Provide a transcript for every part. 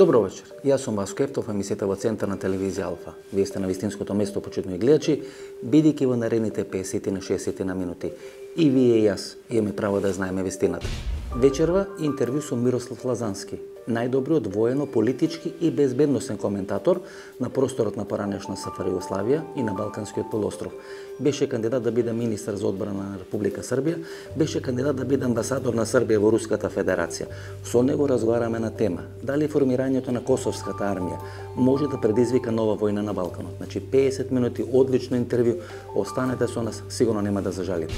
Добро вечер. Јас сум Васко Ефтов, емисијата во Центарна телевизија Алфа. Вие сте на вистинското место, почитни гледачи, бидејќи во наредните 50 на 60 на минути. И вие и јас имаме право да знаеме вистината. Вечерва интервју со Мирослав Лазански, најдобриот воено-политички и безбедносен коментатор на просторот на поранешна СФР Југославија и на Балканскиот полуостров. Беше кандидат да биде министар за одбрана на Република Србија, беше кандидат да биде амбасадор на Србија во Руската Федерација. Со него разговараме на тема дали формирањето на Косовската армија може да предизвика нова војна на Балканот. Значи 50 минути одлично интервју, останете со нас, сигурно нема да зажалите.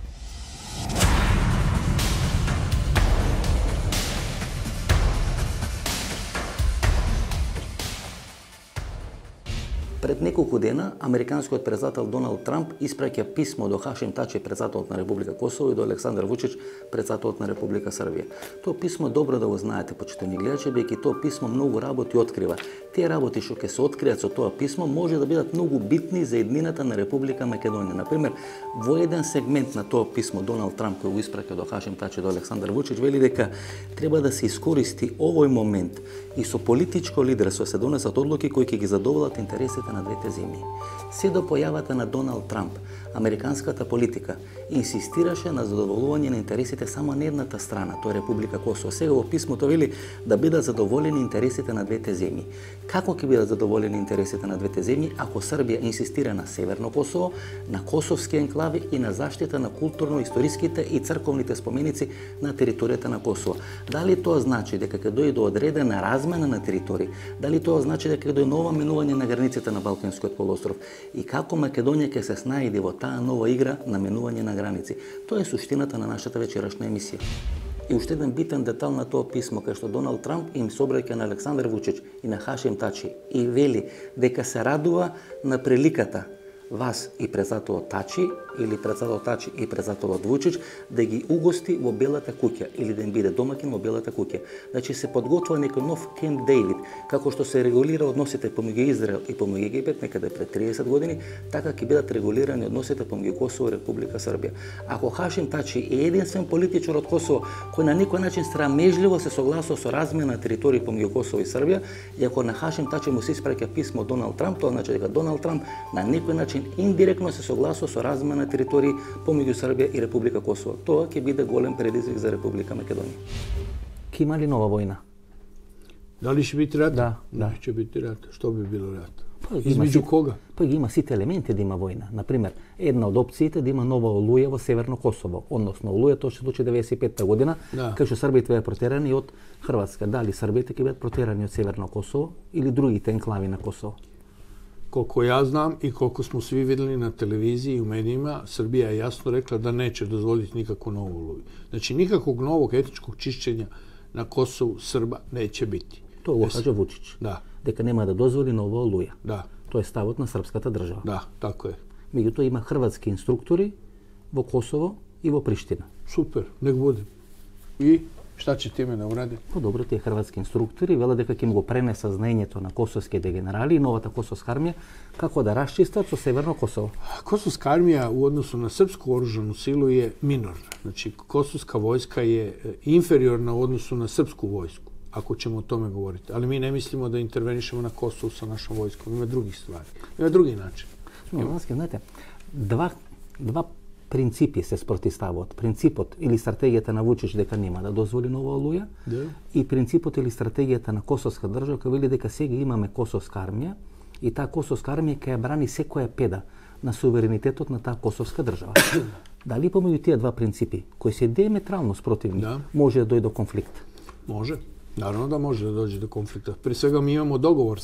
Пред неколку дена, американскиот председател Доналд Трамп испраќа писмо до Хашим Тачи, председателот на Република Косово, и до Александар Вучич, председателот на Република Србија. Тоа писмо добро да го знаете, почитувани гледачи, бидејќи тоа писмо многу работи открива. Тие работи што ќе се откријат со тоа писмо може да бидат многу битни за еднината на Република Македонија. Например, во еден сегмент на тоа писмо Доналд Трамп кој го испраќа до Хашим Тачи, до Александар Вучич, вели дека треба да се искористи овој момент и со политичко лидерство се донесат одлуки кои ќе ги задоволат интересите на двете земји. Се до појавата на Доналд Трамп, американската политика инсистираше на задоволување на интересите само на едната страна, тоа е Република Косово. Сега во писмото вели да бидат задоволени интересите на двете земји. Како ќе бидат задоволени интересите на двете земји ако Србија инсистира на Северно Косово, на косовски енклави и на заштита на културно-историските и црковните споменици на територијата на Косово? Дали тоа значи дека ќе дојде до одредена размена на територии? Дали тоа значи дека ќе дојде нова менување на границите на Балканскиот полуостров? И како Македонија ќе се снајде во таа нова игра на менување на граници? Тоа е суштината на нашата вечерашна емисија. И уште еден битен детал на тоа писмо, кај што Доналд Трамп им се обраќа на Александар Вучич и на Хашим Тачи и вели дека се радува на приликата вас и председателот Тачи или председателот Тачи и председателот Вучич да ги угости во Белата куќа или да им биде домаќин во Белата куќа. Значи се подготвува некој нов Кемп Дејвид, како што се регулира односите помеѓу Израел и помеѓу Египет некаде пред 30 години, така ќе бидат регулирани односите помеѓу Косово и Република Србија. Ако Хашим Тачи е единствен политичар од Косово кој на некој начин срамежливо се согласува со размена на територии помеѓу Косово и Србија, и ако на Хашим Тачи му се испраќа писмо Доналд Трамп, тоа значи дека Доналд Трамп на некој начин индиректно се согласува со размена на територии помеѓу Србија и Република Косово. Тоа ќе биде голем предизвик за Република Македонија. Ќе има ли нова војна? Дали ќе биде рат? Да. Ќе биде рат. Што би било рат? Измеѓу кога? Па ги има сите елементи да има војна. Например, една од опциите да има нова олуја во Северно Косово, односно олуја тоа ќе се случи 95-та година, кај што србите беа протерани од Хрватска. Дали србите ќе бидат протерани од Северно Косово или другите енклави на Косово? Колко ја знам и колко смо сви видели на телевизiji и у медијима, Србија е јасно рекла да неće дозволити никакvu novu oluju. Значи, никаквog новog етничкog čišćenja на Косово Срба неće biti. Тоа го кажа Вучич. Да. Дека нема да дозволи нова олуја. Да. Тоа е ставот на српската држава. Да, тако е. Меѓутоа има хрватски инструктори во Косово и во Приштина. Супер, нек буде. И šta će time da uradi? По добро, тие хрватски инструктори велат дека ќе го пренесат знаењето на косовските генерали и новата косовска армија како да расчистат со Северно Косово. Kosovska armija u odnosu na srpsku oružanu silu je minorna. Znači, kosovska vojska je inferiorna u odnosu na srpsku vojsku, ako ćemo o tome govoriti. Ali mi ne mislimo da intervenišemo na Kosovu sa našom vojskom. Ima drugih stvari. Ima drugi način. Знаете, два принципи се спротивставуваат. Принципот или стратегијата на Вучич дека нема да дозволи нова олуја, и принципот или стратегијата на косовска држава која вели дека сега имаме косовска армија и таа косовска армија ќе ја брани секоја педа на суверенитетот на таа косовска држава. Дали помеѓу тие два принципи, кои се диаметрално спротивни, може да дојде до конфликт? Може. Naravno da može da dođe do konflikta. Prije svega mi imamo dogovor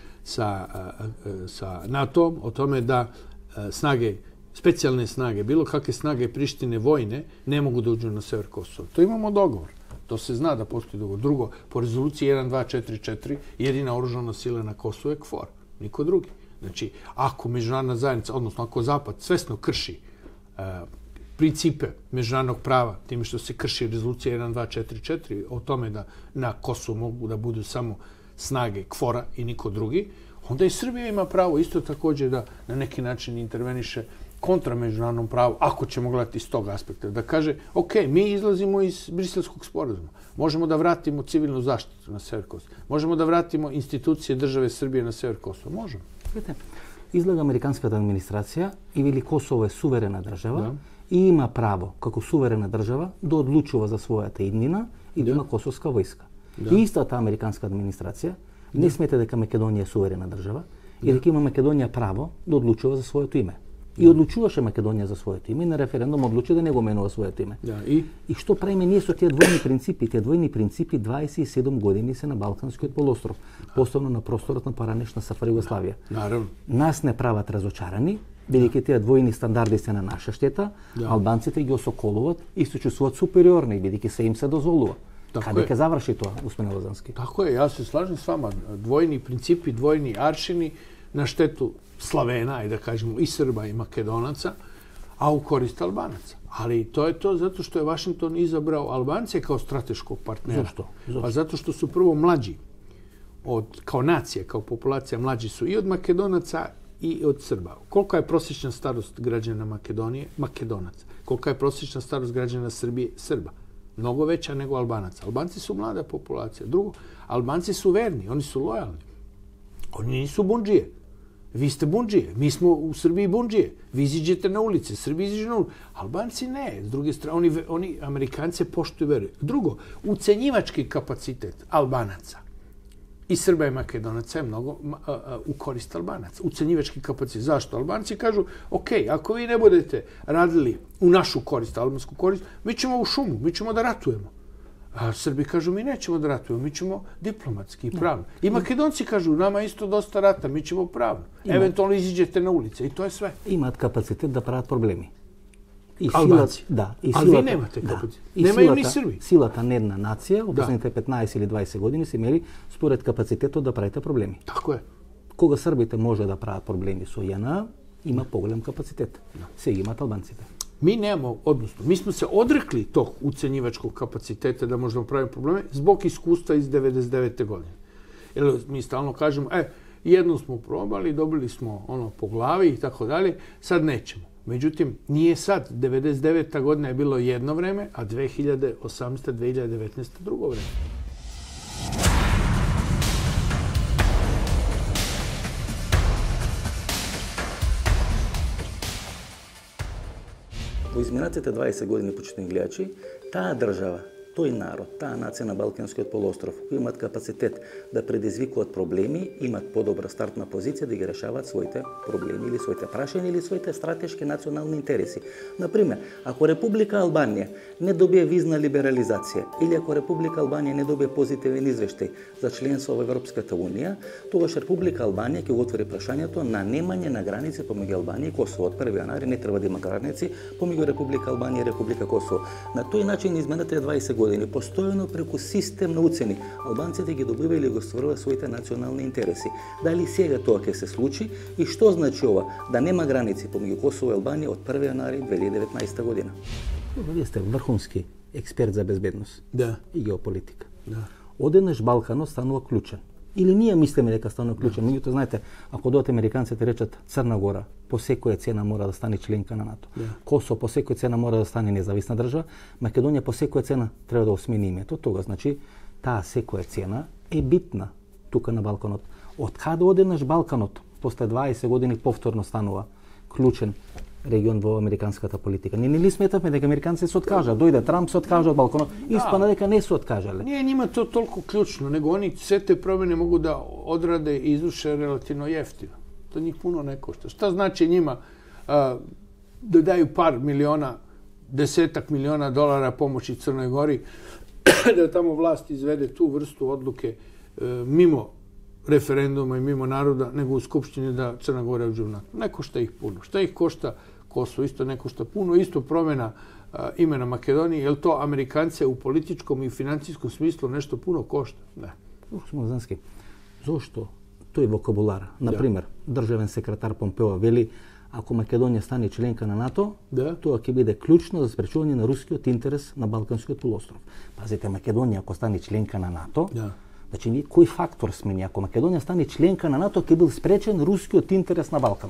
sa NATO o tome da specijalne snage, bilo kakve snage Prištine vojne, ne mogu da uđu na sever Kosova. To imamo dogovor. To se zna da postoji dogovor. Drugo, po rezoluciji 1244, jedina oružana sila na Kosovu je KFOR. Niko drugi. Znači, ako međunarodna zajednica, odnosno ako Zapad svesno krši principe međunarodnog prava, time što se krši rezolucija 1244 o tome da na Kosovu mogu da budu samo snage KFOR-a i niko drugi, onda i Srbija ima pravo isto također da na neki način interveniše kontra međunarodnom pravu, ako ćemo gledati iz tog aspekta, da kaže, ok, mi izlazimo iz Briselskog sporazuma, možemo da vratimo civilnu zaštitu na sever Kosova, možemo da vratimo institucije države Srbije na sever Kosova, možemo. Izgleda amerikanska administracija i veli Kosovo je suverena država i ima pravo, kako suverena država, da odlučuje za своята иднина и да има косовска войска. И иста та американска администрација не смета дека Македонија е суверена држава и дека има Македонија право да одлучува за своето име. И одлучуваше Македонија за своето име и на референдум одлучи да не го менува своето име. И што правиме ние со тие двојни принципи? Тие двојни принципи 27 години се на Балканскиот полуостров, посебно на просторот на поранешна СФР Југославија. Нас не прават разочарани, бидејќи тие двојни стандарди се на наша штета, албанците ги осоколуват и се чувствуваат супериорни, бидејќи се им се дозволува. Каде ќе заврши тоа, господин Лозански? Тако е, јас се слажам с вама. Двојни принципи, двојни аршини на штету Славена, и да кажемо и Срба и Македонаца, а у корист Албанаца. Ali to je to zato što je Washington izabrao Albance kao strateškog partnera. Zašto? Pa zato što su prvo mlađi, kao nacija, kao populacija mlađi su i od Makedonaca i od Srba. Kolika je prosječna starost građana Makedonije? Makedonaca. Kolika je prosječna starost građana Srbije? Srba. Mnogo veća nego Albanaca. Albanci su mlada populacija. Drugo, Albanci su verni, oni su lojalni. Oni nisu bundžije. Vi ste bundžije, mi smo u Srbiji bundžije. Vi iziđete na ulice, Srbi iziđu na ulice. Albanci ne. S druge strane, oni Amerikance poštuju veruju. Drugo, ucenjivački kapacitet Albanaca i Srba i Makedonaca je mnogo u korist Albanaca. Ucenjivački kapacitet. Zašto? Albanci kažu, ok, ako vi ne budete radili u našu korist, albansku korist, mi ćemo u šumu, mi ćemo da ratujemo. A Srbi kažu, mi nećemo da ratujemo, mi ćemo diplomatski i pravno. I Makedonci kažu, nama isto dosta rata, mi ćemo pravno. Eventualno iziđete na ulice i to je sve. Имаат капацитет да прават проблеми. Албанци. Да. Ali vi nemate kapacitet. Nemaju ni Srbi. Силата на една нација, од последните 15 или 20 години се имели според капацитетот да правите проблеми. Тако е. Кога србите може да прават проблеми со JNA, има поголем капацитет. Сега имаат албанците. Mi nemamo, odnosno, mi smo se odrekli tog ucenjivačkog kapaciteta da možemo praviti probleme zbog iskustva iz 99. godine. Jer mi stalno kažemo, jednom smo probali, dobili smo ono po glavi i tako dalje, sad nećemo. Međutim, nije sad. 99. godina je bilo jedno vreme, a 2018. 2019. drugo vreme. Во изминатите 20 години, почитани гледачи, таа држава, тој народ, таа нација на Балканскиот полуостров, кои имаат капацитет да предизвикуваат проблеми, имаат подобра стартна позиција да ги решаваат своите проблеми или своите прашања или своите стратешки национални интереси. Например, ако Република Албанија не добие визна либерализација или ако Република Албанија не добие позитивен извештај за членство во Европската унија, тогаш Република Албанија ќе го отвори прашањето на немање на граници помеѓу Албанија и Косово. Од 1 јанари не треба да има граници помеѓу Република Албанија и Република Косово. На тој начин изминатите 20 години постојано преку систем на уцени албанците ги добива или го стварува своите национални интереси. Дали сега тоа ќе се случи и што значи ова да нема граници помеѓу Косово и Албанија од 1 јанари 2019 година? Вие сте врхунски експерт за безбедност и геополитика. Одеднаш Балканот станува клучен. Или ние мислиме дека станува клучен. Меѓутоа, знаете, ако додат американците речат Црна Гора по секоја цена мора да стане членка на НАТО. Косово по секоја цена мора да стане независна држава. Македонија по секоја цена треба да осмени името. Тога значи таа секоја цена е битна тука на Балканот. Од каде одеднаш Балканот после 20 години повторно станува клучен регион во американската политика? Ние не ли сметавме дека американците се откажа? Дојде Трамп, се откажа од Балканот. Испана дека не се откажале. Nije njima to toliko ključno, nego oni sve te promjene mogu da odrade i izvrše relativno jeftino. To njih puno ne košta. Šta znači njima da daju par miliona, desetak miliona dolara pomoći Crnoj Gori, da tamo vlast izvede tu vrstu odluke mimo referenduma i mimo naroda, nego u Skupštini da Crna Gora uđe u NATO. Ne košta ih puno. Šta ih košta? Kosovo isto ne košta puno. Isto promjena imena Makedonije. Je li to Amerikance u političkom i financijskom smislu nešto puno košta? Ne. Смозански, зошто тој вокабулар? Например, државен секретар Помпео вели, ако Македонија стане членка на НАТО, тоа ќе биде клучно за спречување на рускиот интерес на Балканскиот полуостров. Пазите, Македонија ако стане членка на НАТО, значи ние кој фактор сме ние? Ако Македонија стане членка на НАТО, ќе бил спречен рускиот интерес на Балканот.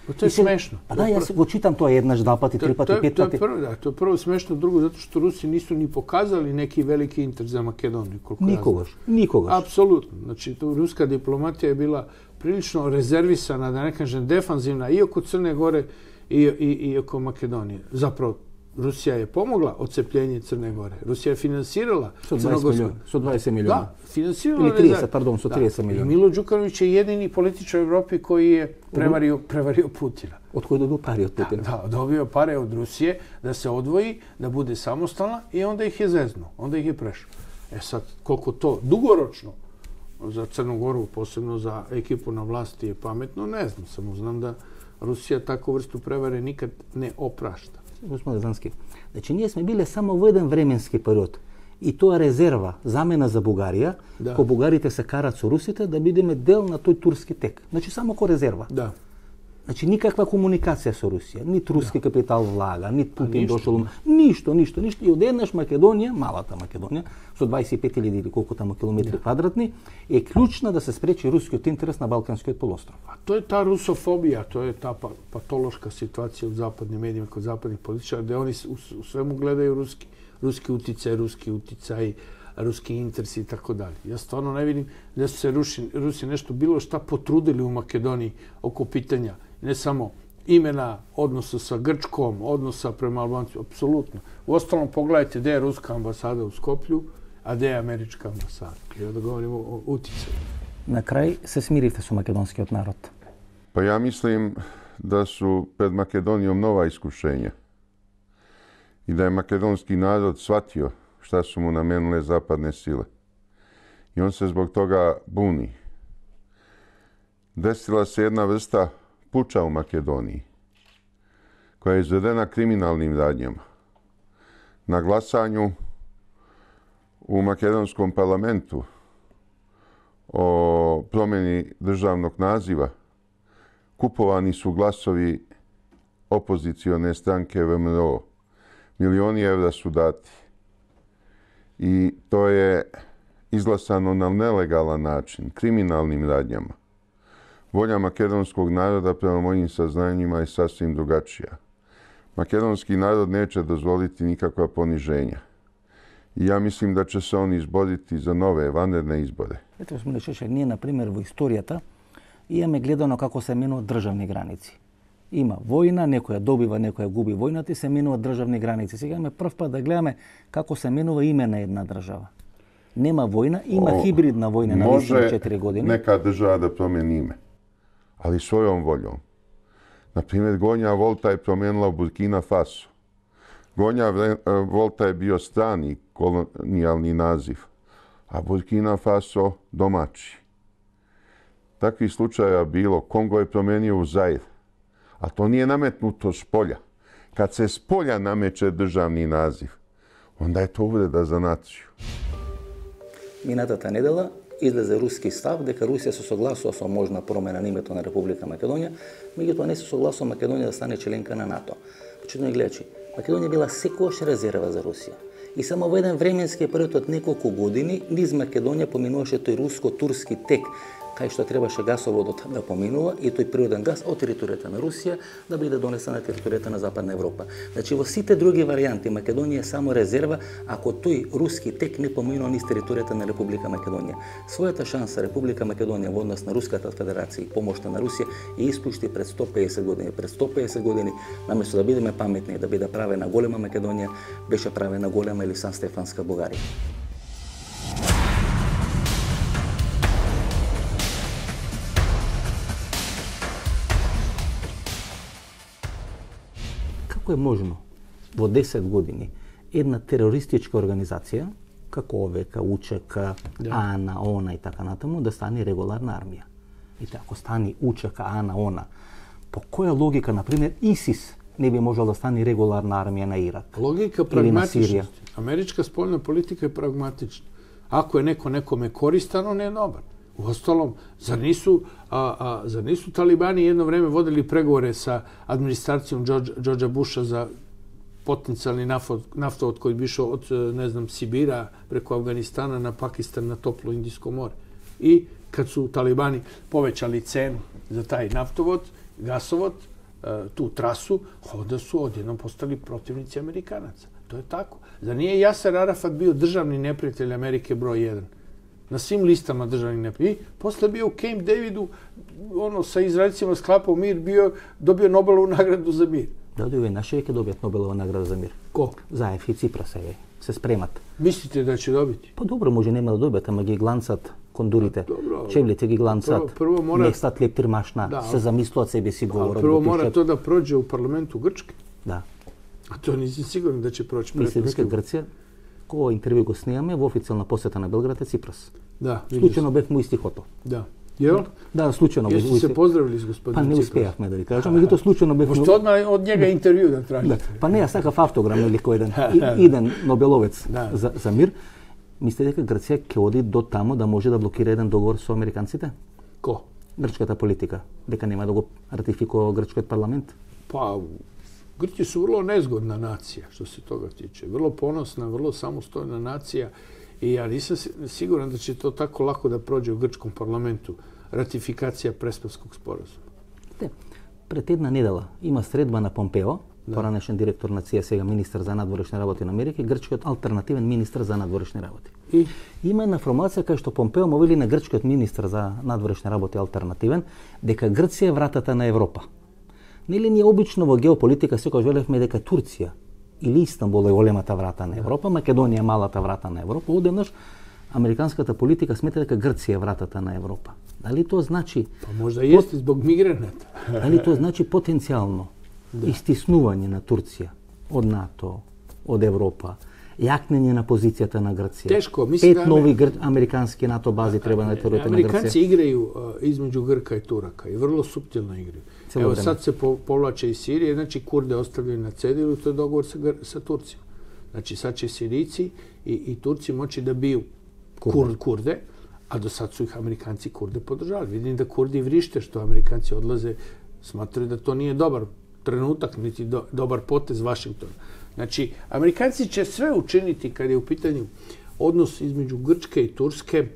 To je smešno. Pa da, ja go čitam to jednaš, dva pati, tri pati, pet pati. To je prvo smešno, drugo zato što Rusi nisu ni pokazali neki veliki interes za Makedoniju. Nikogaš. Apsolutno. Znači, ruska diplomatija je bila prilično rezervisana, da ne kažem defanzivna, i oko Crne Gore i oko Makedonije. Zapravo, Rusija je pomogla odcepljenje Crne Gore. Rusija je finansirala Crnogorsku. 120 milijuna. Da, finansirala. Ili 30, pardon, 130 milijuna. I Milo Đukanović je jedini političar u Evropi koji je prevario Putina. Od koje je dobio pare od Putina? Da, dobio pare od Rusije da se odvoji, da bude samostalna i onda ih je zeznuo, onda ih je prešao. Sad, koliko to dugoročno za Crnu Goru, posebno za ekipu na vlasti je pametno, ne znam, samo znam da Rusija takvu vrstu prevare nikad ne oprašta. Gospodine Zanski, znači nije smo bili samo u jedan vremenski period i to je rezerva, zamena za Bugarija, ko Bugarite se karat su Rusite, da budeme del na toj turski tek. Znači samo ko rezerva. Da. Znači nikakva komunikacija sa Rusija, ni ruski kapital vlaga, ni Putin došao, ništa. I odjednaš Makedonija, malata Makedonija, su 25.000 ili koliko tamo kilometri kvadratni, je ključna da se spreči ruski interes na Balkanskoj poluostrvu. A to je ta rusofobija, to je ta patološka situacija u zapadnim medijima, kod zapadnih političara, gdje oni u svemu gledaju ruski uticaj, ruski interes i tako dalje. Ja stvarno ne vidim da su se Rusi nešto bilo šta potrudili u Makedoniji oko pitanja ne samo imena, odnosa sa Grčkom, odnosa prema Albancima, apsolutno. Uostalom, pogledajte gdje je ruska ambasada u Skoplju, a gdje je američka ambasada. I onda govorimo o uticaju. Na kraj se smirite su makedonski od narod. Pa ja mislim da su pred Makedonijom nova iskušenja i da je makedonski narod shvatio šta su mu namenile zapadne sile. I on se zbog toga buni. Desila se jedna vrsta puča u Makedoniji, koja je izvedena kriminalnim radnjama. Na glasanju u makedonskom parlamentu o promjeni državnog naziva kupovani su glasovi opozicione stranke VMRO. Milioni evra su dati. I to je izglasano na nelegalan način, kriminalnim radnjama. Volja makedonskog naroda prema mojim saznanjima je sasvim drugačija. Makedonski narod neće dozvoliti nikakva poniženja. I ja mislim da će se on izboriti za nove vanredne izbore. Ето, gospodine Šešelj, nije, na primjer, u istorijata imаме gledano kako se menуват državni granici. Има војна, некоја добива, некоја губи војната и се менуват државни граници. Сега имаме прв пат да гледаме како се менува име на една држава. Нема војна, има хибридна војна на 4 години. Може нека држава да промени име, ali svojom voljom. Na primjer, Gonja Volta je promijenila Burkina Faso. Gonja Volta je bio strani kolonijalni naziv, a Burkina Faso domaći. Takvih slučaja bilo. Kongo je promijenio u Zair, a to nije nametnuto s polja. Kad se s polja nameće državni naziv, onda je to uvreda za naciju. Минатата недела излезе руски став дека Русија се согласува со можна промена на името на Република Македонија, меѓутоа не се согласува Македонија да стане членка на НАТО. Почитувани гледачи, Македонија била секогаш резерва за Русија. И само во еден временски период од неколку години низ Македонија поминуваше тој руско-турски тек, кај што требаше гасоводот да поминува и тој природен газ од територијата на Русија да биде донесен на територијата на Западна Европа. Значи во сите други варијанти Македонија е само резерва ако тој руски тек не поминува низ територијата на Република Македонија. Својата шанса Република Македонија во однос на Руската Федерација и помошта на Русија ја испушти пред 150 години. Пред 150 години, наместо да бидеме паметни, да биде правена голема Македонија, беше правена голема или Сан Стефанска Бугарија. Како е можно во 10 години една терористичка организација, како ОВК, УЧК, АНА, ОНА и така натаму, да стане регуларна армија? И ако стане УЧК, АНА, ОНА, по која логика, например, ИСИС не би можел да стане регуларна армија на Ирак? Логика прагматичност. Америчка споljna politika je pragmatična. Ako je neko nekome koristan, on je dobar. Uostalom, zar nisu talibani jedno vreme vodili pregovore sa administracijom Georgea Busha za potencijalni naftovod koji bi išao od, ne znam, Sibira preko Afganistana na Pakistan na toplo Indijsko more. I kad su talibani povećali cenu za taj naftovod, gasovod, tu trasu, onda su odjednom postali protivnici Amerikanaca. To je tako. Zar nije Jaser Arafat bio državni neprijatelj Amerike broj 1? Na svim listama državnih neprijatelja. I posle bio u Camp Davidu, sa Izraelcima sklapao mir, dobio Nobelovu nagradu za mir. Da, naše je dobijati Nobelovu nagradu za mir. Ko? Zajev i Cipras se spremat. Mislite da će dobiti? Pa dobro, može nema da dobijati, ama gi glancat kondurite. Čevljete gi glancat, nek stat lijep tirmašna, se zamislu od sebi si govor. Prvo mora to da prođe u parlamentu Grčke. Da. A to nisi siguran da će proći. Mislite da Grcija, ko intervju go snijame, v oficijalna posjeta na Belgrad je Cipras. Da. Slučajno beh mu isti hoto. Da. Jel? Da, slučajno. Jeste se pozdravili s gospodinom Cipras? Pa ne uspijah me da vi kažem, među to slučajno beh... Možete odmah od njega intervju da tražite. Pa ne, ja sakav autogram ili ko jedan Nobelovec za mir. Mislite da Grcija ke odi do tamo da može da blokira jedan dogovor s Amerikancite? Ko? Grčkata politika. Deka nema da go ratifikuje grčki parlament? Pa, Grci su vrlo nezgodna nacija što se toga tiče. Vrlo ponosna, vrlo samostojna nacija i ja nisam siguran da će to tako lako da prođe u grčkom parlamentu. Ratifikacija Prespavskog sporazuma. Pred tedna nedela ima sredba na Pompeo, poranešen direktor na CIA, ministar za nadvorešne работи na Amerike, grčki alternativen ministar za nadvorešne работи. I? Ima jedna informacija kao što Pompeo movili na grčki ministar za nadvorešne работи alternativen, дека Grcija je vratata na Evropa. Нели ние обично во геополитика секогаш велевме дека Турција или Истанбул е големата врата на Европа, Македонија е малата врата на Европа, одеднаш американската политика смета дека Грција е вратата на Европа. Дали тоа значи... Па можда јесте због мигранata. Дали тоа значи потенцијално истиснување на Турција од НАТО, од Европа, јакнење на позицијата на Грција? Тешко, мислам да... 5 нови американски НАТО бази треба на територијата на Грција. Американци играју измеđu Grka i Turaka i vrlo suptilno igraju. Evo sad se povlače iz Sirije, znači Kurde ostavljaju na cedilu, to je dogovor sa Turcima. Znači sad će Sirijci i Turci moći da biju Kurde, a do sad su ih Amerikanci Kurde podržali. Vidim da Kurdi vrište što Amerikanci odlaze, smatraju da to nije dobar trenutak, niti dobar potez Vašingtona. Znači, Amerikanci će sve učiniti kad je u pitanju odnos između Grčke i Turske,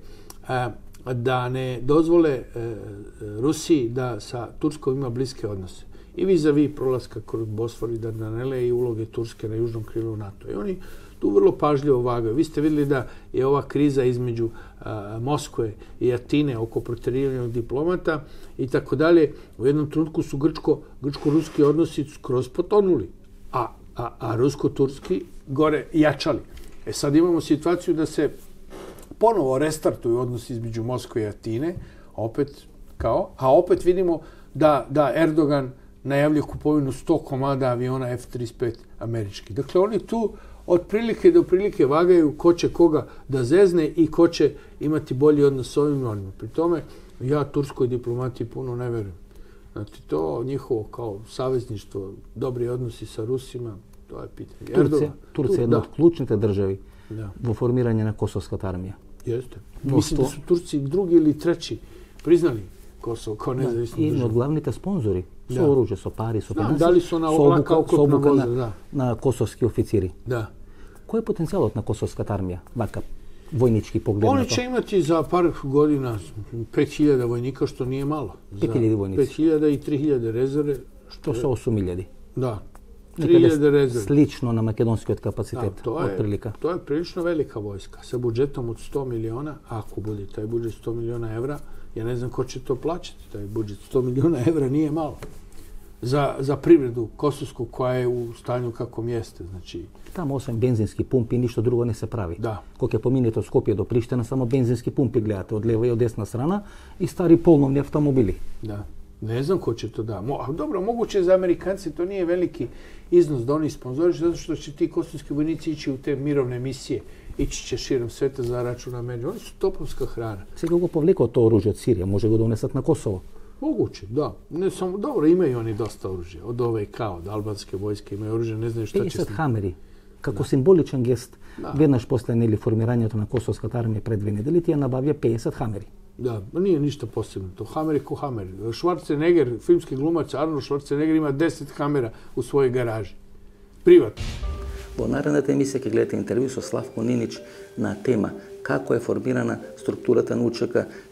da ne dozvole Rusiji da sa Turskom ima bliske odnose. I vis-a-vis prolaska kroz Bosfor i Dardanele i uloge Turske na južnom krilu NATO. I oni tu vrlo pažljivo vagaju. Vi ste vidjeli da je ova kriza između Moskve i Atine oko proterivanja diplomata i tako dalje. U jednom trenutku su grčko-ruski odnosi skroz potonuli, a rusko-turski gore jačali. Sad imamo situaciju da se ponovo restartuju odnosi između Moskve i Atine, a opet vidimo da Erdogan najavljuje kupovinu 100 komada aviona F-35 američkih. Dakle, oni tu od prilike do prilike vagaju ko će koga da zezne i ko će imati bolji odnos s ovim onima. Pri tome, ja turskoj diplomatiji puno ne verujem. Znači, to njihovo kao savezništvo, dobri odnosi sa Rusima, to je pitanje. Turcija je jedna od ključnih državi vo formiranju na Kosovskата armija. Jeste. Mislim da su Turci drugi ili treći priznali Kosovo kao nezavisnu državu. I od glavните sponzori su oružje, su pari, su financije, dali su na ovaka oklopna voza, na kosovski oficiri. Da. Koji je potencijalot na Kosovskата armija? Vaka vojnički pogled na to. Oni će imati za par godina 5000 vojnika, što nije malo. 5000 vojnici. 5000 i 3000 rezerve. To su 8000. Da. 3000 rezerve. Slično na makedonski kapacitet, otprilika. To je prilično velika vojska. Sa budžetom od 100 miliona, ako bude taj budžet 100 miliona evra, ja ne znam ko će to plaćati. Taj budžet 100 miliona evra nije malo. Za privredu kosovsku koja je u stanju kakvom jeste. Znači... Tamo osim benzinski pumpi ništa drugo ne se pravi. Da. Koliko je pominjete od Skopje do Prištine, samo benzinski pumpi gledate od lijeva i od desna strana i stari polnovni automobili. Da. Ne znam ko će to da. Dobro, moguće za Amerikanci to nije veliki iznos da oni sponzorišu, zato što će ti kosovski vojnici ići u te mirovne misije. Ići će širom sveta za račun Amerike. Oni su topovska hrana. Sve kako povlikao to oružje od Sirije, može ga donesati na Kosovo. Moguće, da. Dobro, imaju oni dosta oružja. Od OVK, od albanske vojske imaju oružje, ne znaju šta će s njim. 50 Hameri. Kako simboličan gest, vednaš posle formiranjето на Kosovskата армija pred 2 nedjelje, ti je nabavio 50 Hameri. Da, nije ništa posebno to. Hameri ko Hameri. Schwarzenegger, filmski glumac Arnold Schwarzenegger ima 10 Hamera u svojoj garaži. Privatno. Во наредната емисија ќе гледате интервју со Славко Нинич на тема како е формирана структурата на УЧК,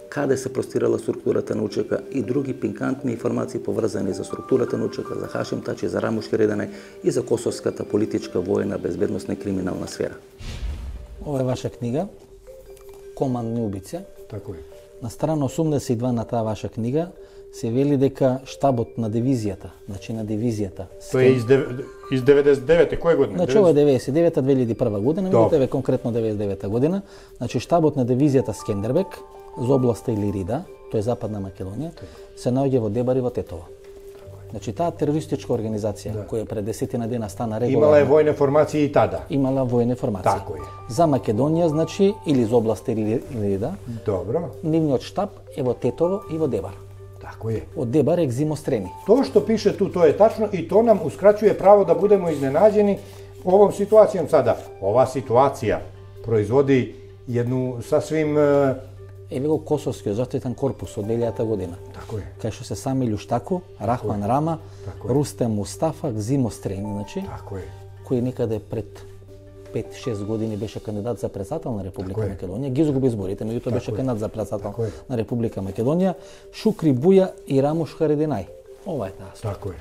каде се простирала структурата на УЧК и други пикантни информации поврзани за структурата на УЧК, за Хашим Тачи, за Рамуш Хариданај и за косовската политичка, војна, безбедносна и криминална сфера. Ова е ваша книга, Командни убице. Тако е. На страна 82 на таа ваша книга се вели дека штабот на дивизијата, значи на дивизијата. Тоа е из 99-те, кој година? Значи ова е 99-та, 2001 година, меѓутоа конкретно 99-та година. Значи штабот на дивизијата Скендербек за областа Илирида, тоа е Западна Македонија, се наоѓа во Дебар и во Тетово. Значи таа терористичка организација која пред 10 дена стана регуларна. Имала е војне формации и тада. Имала војне формации. Тако е. За Македонија, значи, или за областа Илирида, Добро. нивниот штаб е во Тетово и во Дебар. Тако е. Од Дебар е Екзимострени. Тоа што пише ту, тоа е тачно и тоа нам ускраќuje право да будемо изненаđeni овом ситуацијом сада. Ова ситуација производи едну сасвим Еве го Косовскиот заштитен корпус од 2000 година. Тако е. Кај што се Сами Љуштако, Рахман Рама, Рустем Мустафа, Екзимострени, значи, Тако е. кој некаде пред 5-6 години беше кандидат за председател на Република Македонија, ги изгуби изборите, меѓутоа беше кандидат за председател на Република Македонија, Шукри Буја и Рамуш Хариданај. Ова е таа. Тако е.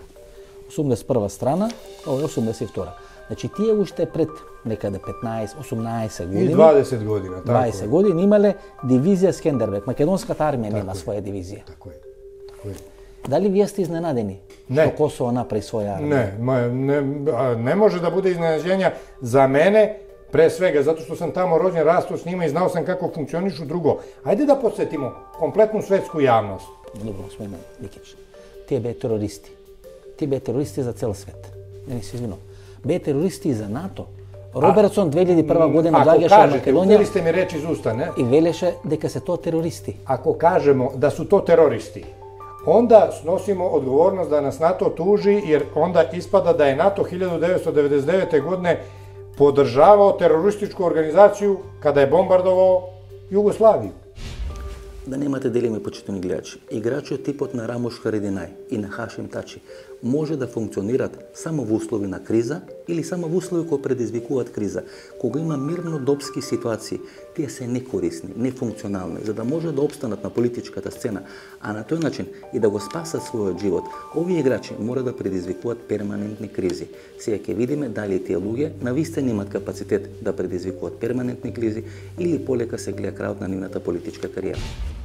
81 страна, ова е 82. Значи тие уште пред некаде 15-18 години. И 20 година, така 20 години имале дивизија Скендербек. Македонската армија нема своја дивизија. Тако е. Тако е. Дали вие сте изненадени што Косово направи своја армија? Не може да буде изненадење за мене, пре свега, затоа што сам тамо роđен, растao с нима и знал сам како функционишу друго. Ајде да подсетимо комплетну светску јавност. Добро, господин Дикич. Тие беа терористи. Тие беа терористи за цел свет. Не се извинувам. Беа терористи и за НАТО. Робертсон 2001 година доаѓаше во Македонија. Ако кажете, сте ми речи из уста, не? И велеше дека се тоа терористи. Ако кажемо да су то терористи, onda snosimo odgovornost da nas NATO tuži, jer onda ispada da je NATO 1999. godine podržavao terorističku organizaciju kada je bombardovao Jugoslaviju. Да немате дилеми, почитани гледачи. Играчи од типот на Рамуш Хариданај и на Хашим Тачи може да функционират само во услови на криза или само во услови кои предизвикуваат криза. Кога има мирнодопски ситуации, тие се некорисни, нефункционални, за да може да обстанат на политичката сцена, а на тој начин и да го спасат својот живот. Овие играчи мора да предизвикуваат перманентни кризи. Сега ќе видиме дали тие луѓе навистина имат капацитет да предизвикуваат перманентни кризи или полека се гледа крајот на нивната политичка кариера.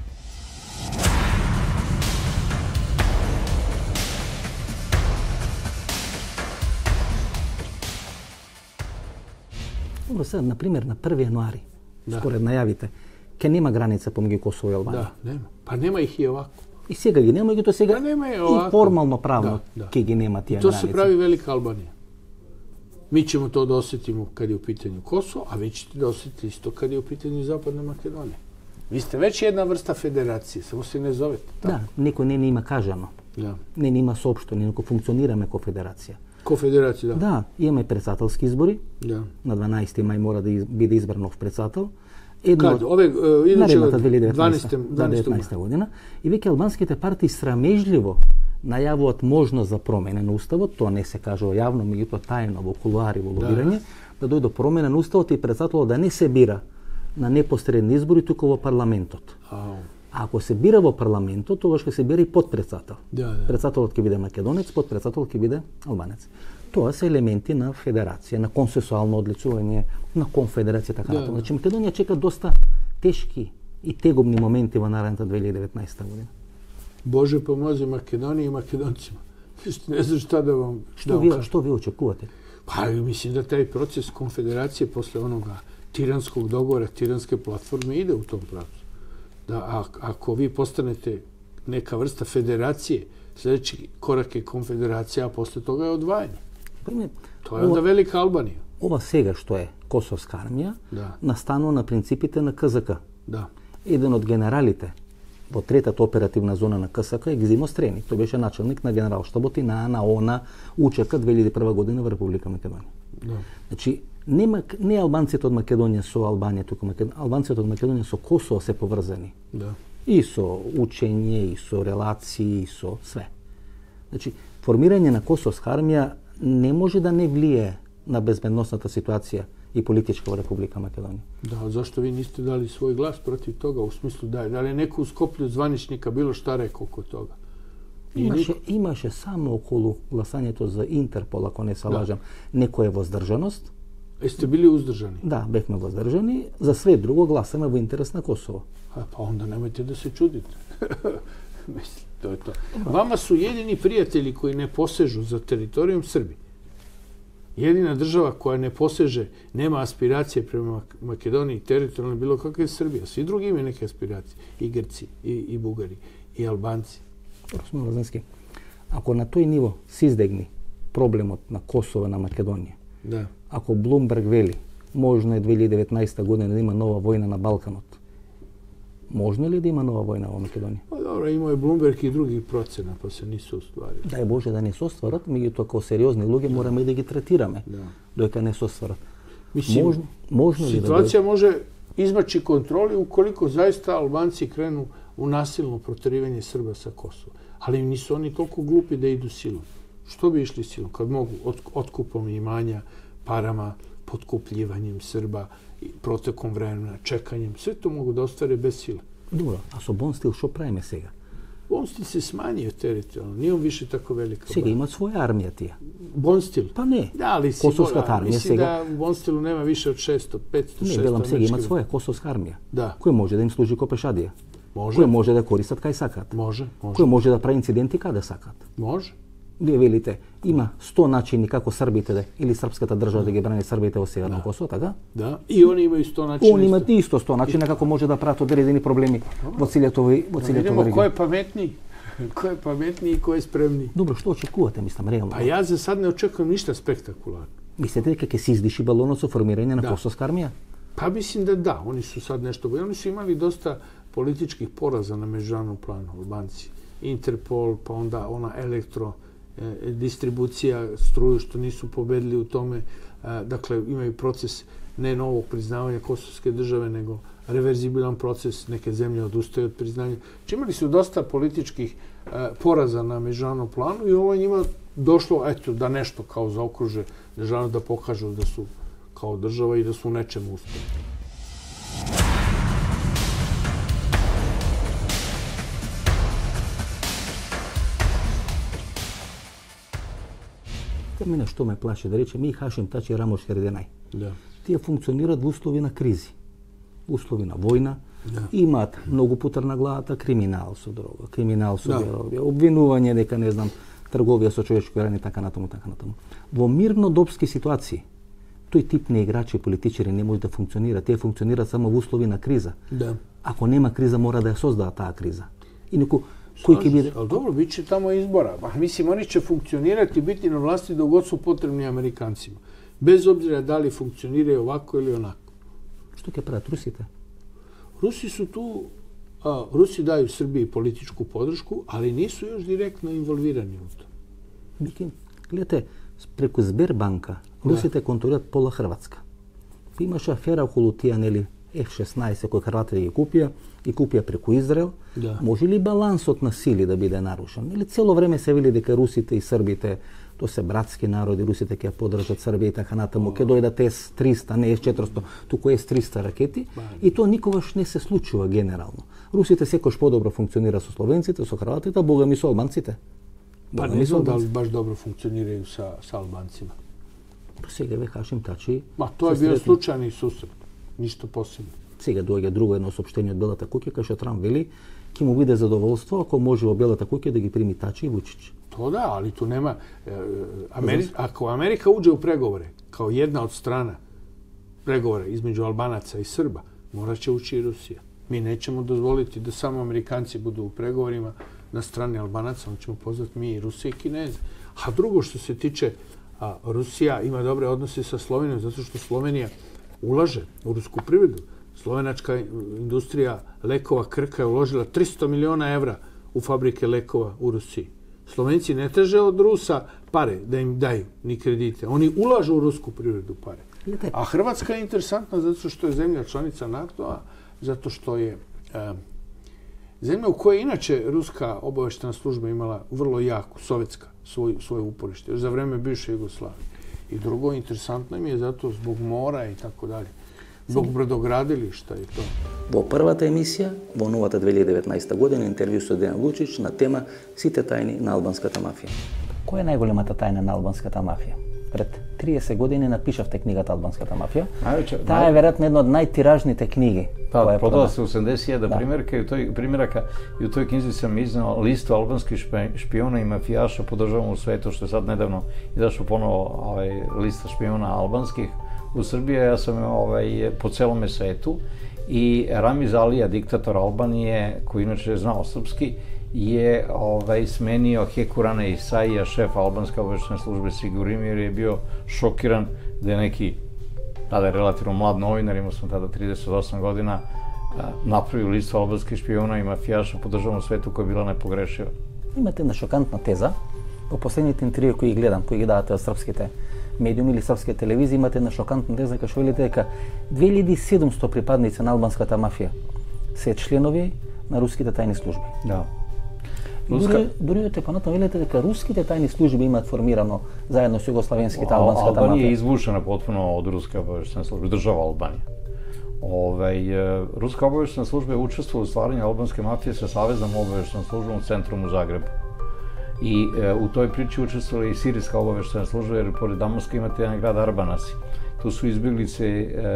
Добро, сега, например, на 1 јануари, според најавите, ќе нема граница помеѓу Косово и Албанија. Да, нема. Па нема их и овако. И сега ги нема, меѓутоа сега и формално правно ќе ги нема тие граници. То се прави Велика Албанија. Mi ćemo to da osjetimo kad je u pitanju Kosovo, a vi ćete da osjetite isto kad je u pitanju Zapadna Makedonija. Vi ste već jedna vrsta federacije, samo se ne zovete tako. Да, некој не има кажано. Да. Не има соопштено, инаку функционираме ко федерација. Ко федерација, да. Да, имаме председателски избори. Да. На 12 мај мора да биде избран нов председател. Кад? Ове идуче 2019 година. И веќе албанските партии срамежливо најавуваат можност за промена на уставот, тоа не се кажува јавно, меѓутоа тајно во кулуари, во лобирање, да дојде до промена на уставот и председателот да не се бира на непосредни избори туку во парламентот. А ако се бира во парламентот, тогаш ќе се бира и подпредседател. Председателот ќе биде македонец, подпредседателот ќе биде албанец. Тоа се елементи на федерација, на консенсуално одличување, на конфедерација, така натаму. Значи Македонија чека доста тешки и тегобни моменти во наредната 2019 година. Боже помози Македонија и македонцима. Не знам šta да вам Што ви очекувате? Па мислим да тај процес конфедерација после онога тиранскog договора, тиранske платформе иде у том правcu. Da ako vi postanete neka vrsta federacije, sljedeći korak je konfederacija, a posle toga je odvajanje. To je onda Velika Albanija. Ова сега што е Косовска армија, настанува на принципите на КЗК. Да. Еден од генералите во третата оперативна зона на КСК е Екзимострени. Тој беше начелник на генералштабот и на ОНА УЧК 2001 година во Република Македонија. Да. Значи, не албанците од Македонија со Албанија, туку албанците од Македонија со Косово се поврзани. Да. И со учење, и со релации, и со све. Значи, формирање на Косовска армија не може да не влие на безбедносната ситуација i politička Republika Makedonija. Da, zašto vi niste dali svoj glas protiv toga? U smislu da li je neko u Skoplju zvaničnika bilo šta rekao oko toga? Imaše samo okolo glasanje to za Interpol, ako ne se lažem, neko je vozdržanost. Jeste bili uzdržani? Da, bek smo vozdržani. Za sve drugo glasamo v interes na Kosovo. Pa onda nemojte da se čudite. Mislim, to je to. Vama su jedini prijatelji koji ne posežu za teritorijom Srbi. Jedina država koja ne poseže, nema aspiracije prema Makedoniji, teritorijalno bilo kakve je Srbija. Svi drugi imaju neke aspiracije. I Grci, i Bugari, i Albanci. Ako na toj nivo se izdegni problem na Kosovo, na Makedonije, da. Ako Bloomberg veli, možno je 2019. godina da ima nova vojna na Balkanu, možno li da ima nova vojna u Makedoniji? Pa dobro, imao je Bloomberg i drugih procena, pa se nisu ostvarili. Daj Bože da ne se ostvarat, mi to kao seriozni ljudi moramo i da gi tretirame, dok ne se ostvarat. Mislim, možno situacija može izmaći kontroli ukoliko zaista Albanci krenu u nasilno proterivanje Srba sa Kosova. Ali nisu oni toliko glupi da idu silom. Što bi išli silom? Kad mogu otkupom imanja, parama, potkupljivanjem Srba, protekom vremena, čekanjem, sve to mogu da ostvare bez sile. Dobro, a so Bonstil što pravime сега? Bonstil se smanjio teritorijalno, nije on više tako velika. Сега ima svoja armija tija. Bonstil? Pa ne. Da, ali Kosovska armija mislim da u Bonstilu nema više od 600, 500, 600. Ne, Belam сега ima svoja kosovska armija. Da. Koja može da im služi ko pešadija. Može. Koja može da koristat kaj sakat. Može. Koja može da pravi incidenti kada sakat. Može. Gdje velite, ima 100 načini kako Srbite ili srpskata država da ga brani Srbite u Sjevernom Kosovo, така? Da, i oni imaju 100 načina. Oni imaju isto 100 načina kako može da prati određeni problemi od ciljatovi Vidimo ko je pametniji. Ko je pametniji i ko je spremniji. Dobro, što očekujete, mislim, realno? Pa ja za sad ne očekujem ništa spektakularno. Mislite kako se izdiši balonosu formiranja na Kosovska armija? Pa mislim da da. Oni su sad nešto... Oni su imali dosta političkih poraza na međunarodnom planu, Albanci. Interpol, pa onda ona distribucija struju što nisu pobedili u tome. Dakle, imaju proces ne novog priznavanja kosovske države, nego reverzibilan proces, neke zemlje odustaju od priznanja. Imali su dosta političkih poraza na međunarodnom planu i ovo je njima došlo, eto, da nešto kao zaokruže državno, da pokažu da su kao država i da su u nečemu uspjeli. Mene što me plaše da reče, mi Hašim Tači Ramoš Herdenaj. Da. Тие функционираат во услови на кризи, во услови на војна, имаат многу путар на главата криминал со дрога, криминал со веровија, обвинување дека не знам трговија со човечки органи, така натаму, така натаму. Во мирнодопски ситуации тој тип на играчи и политичари не може да функционира, тие функционираат само во услови на криза. Да. Ако нема криза, мора да ја создава таа криза. Инаку кој ќе биде... Ali dobro, bit će tamo izbora. Mislim, oni će funkcionirati i biti na vlasti dok god su potrebni Amerikancima. Bez obzira da li funkcioniraju ovako ili onako. Što će praviti Rusite? Rusi su tu, Rusi daju Srbiji političku podršku, ali nisu još direktno involvirani u to. Gledajte, preko Sberbanka Rusite kontrolirati pola Hrvatska. Imaš afera okolo tija, neli, F-16 koje Hrvate ги купија и купија преку Израел, може ли балансот на сили да биде нарушен? Или цело време се вели дека русите и србите, то се братски народи, русите ќе подржат Србија и така натаму, ќе дојдат С-300, не С-400, туку С-300 ракети, и то никогаш не се случува генерално. Русите секојаш подобро функционира со словенците, со хрватите, а бога ми со албанците. Па не знам дали баш добро функционирају са албанцима. Сега ве Хашим Тачи... То е био случајни сусрет. Ништо посебно. Сега доаѓа друго едно соопштение од Белата куќа, кај што Трамп вели, ќе му биде задоволство ако може во Белата куќа да ги прими Тачи и Вучич. То да, али ту нема... Ако Америка уđe u pregovore, kao jedna od strana pregovora između Albanaca i Srba, morat će ući i Rusija. Mi nećemo dozvoliti da samo Amerikanci budu u pregovorima na strani Albanaca, on ćemo pozvati mi i Rusije i Kineze. A drugo što se tiče, Rusija ima dobre odnose sa Slovenijom, zato što Slovenija ulaže u rusku privredu. Slovenačka industrija lekova Krka je uložila 300 miliona evra u fabrike lekova u Rusiji. Slovenci ne traže od Rusa pare da im daju, ni kredite. Oni ulažu u rusku privredu pare. A Hrvatska je interesantna zato što je zemlja članica NATO-a, zato što je zemlja u kojoj inače ruska obaveštena služba imala vrlo jaku, sovjetska, svoje uporište, još za vreme bivše Jugoslavije. I drugo, interesantno mi je zato zbog mora i tako dalje. Zbog brodogradilišta i to. Во првата емисија, во новата 2019 година, интервју со Дејан Вучич на тема Сите тајни на албанската мафија. Која е најголемата тајна на албанската мафија? Пред 30 години напишавте книгата Албанската мафија. Таа е веројатно една од најтиражните книги. Па, продала се 81 примерка и у тој книзи сам изнал листу албанских шпиона и мафијаша по државам у свету, што сад недавно изашо поново листа шпиона албанских у Србија. Јас сам по целом свету и Рамиз Алија, диктатор Албанije, кој иначе знao српски, je smenio Hekurana Isaija, šef albanske obaveštajne službe Sigurimi, jer je bio šokiran da je neki, tada je relativno mlad novinar, imao sam tada 38 godina, napravio listu albanskih špijuna i mafijaša po državnom svetu koja je bila nepogrešiva. Имате една шокантна теза. Во последните интервјуи кои ги гледам, кои ги давате од српските медиуми или српските телевизии, имате една шокантна теза кај што велите дека 2700 припадници на албанската мафија се членови на руските тајни служби. Да. Дури понатаму велите дека руските тајни служби имаат формирано заедно со југославенските албанската мафија. Албанија е извушена потпуно од руска обавештена служба, држава Албанија. Руска обавештена служба е учествувала у стварању албанske мафије со Савезном обавештеном службом у центрум у Загребу. И у тој причи учествувала и сиријска обавештена служба, jer pored Damaska imate jedan grad Arbanasi. Tu su izbjeglice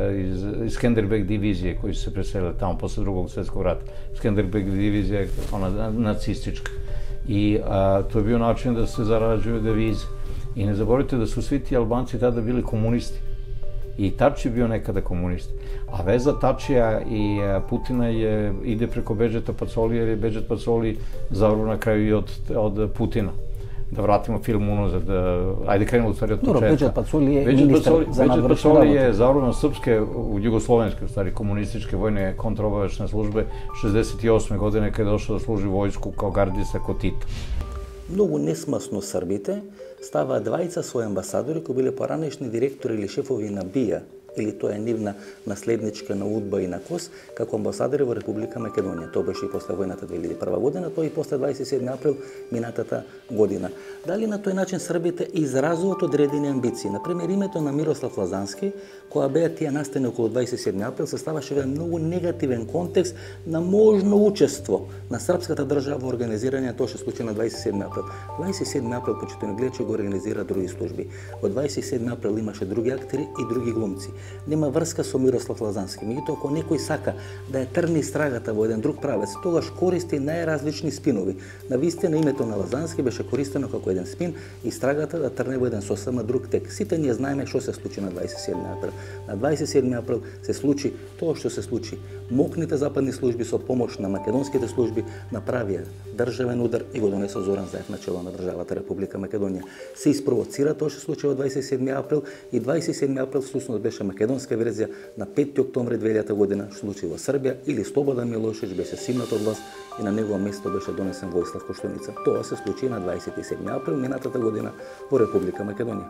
iz Skenderbeg divizije koji su se preselili tamo posle drugog svjetskog rata. Skenderbeg divizija je ona nacistička. I to je bio način da se zarađuju devize. I ne zaboravite da su svi ti Albanci tada bili komunisti. I Tači je bio nekada komunist. A veza Tačija i Putina ide preko Bedžeta Pacoli, jer je Bedžet Pacoli zavrlo na kraju i od Putina. Da vratimo film unazad, ajde krenemo u stvari od početka. Bedžet Pacoli je ministar za nadvršne Bedžet Pacoli je zavrlo srpske, jugoslovenske, u stvari komunističke vojne kontraobaveštajne službe 68. godine kada je došao da služi vojsku kao gardista kod Tita. Многу несмасно србите ставаат двајца своји амбасадори кои биле поранешни директори или шефови на БИА, или тоа е нивна наследничка на УДБА и на КОС, како амбасадори во Република Македонија. Тоа беше и после војната 2001 година, тоа и после 27 април минатата година. Дали на тој начин србите изразуват одредени амбиции? Например, името на Мирослав Лазански, која беа тие настани околу 27 април, се ставаше во многу негативен контекст на можно учество на српската држава во организирање тоа што случи на 27 април. 27 април, почитувани гледачи, го организира други служби. Во 27 април имаше други актери и други глумци. Нема врска со Мирослав Лазански. Меѓутоа, ако некој сака да ја трни страгата во еден друг правец, тогаш користи најразлични спинови. Навистина името на Лазански беше користено како еден спин и страгата да трне во еден сосема друг тек. Сите ние знаеме што се случи на 27 април. На 27 април се случи тоа што се случи. Мокните западни служби со помош на македонските служби направија државен удар и го донесо Зоран Заев на чело на државата Република Македонија. Се испровоцира тоа што се случи во 27 април и 27 април всушност беше македонска верзија на 5 октомври 2000 година што случи во Србија или Слободан Милошевиќ беше симнат од власт и на негово место беше донесен Војслав Коштуница. Тоа се случи на 27 април минатата година во Република Македонија.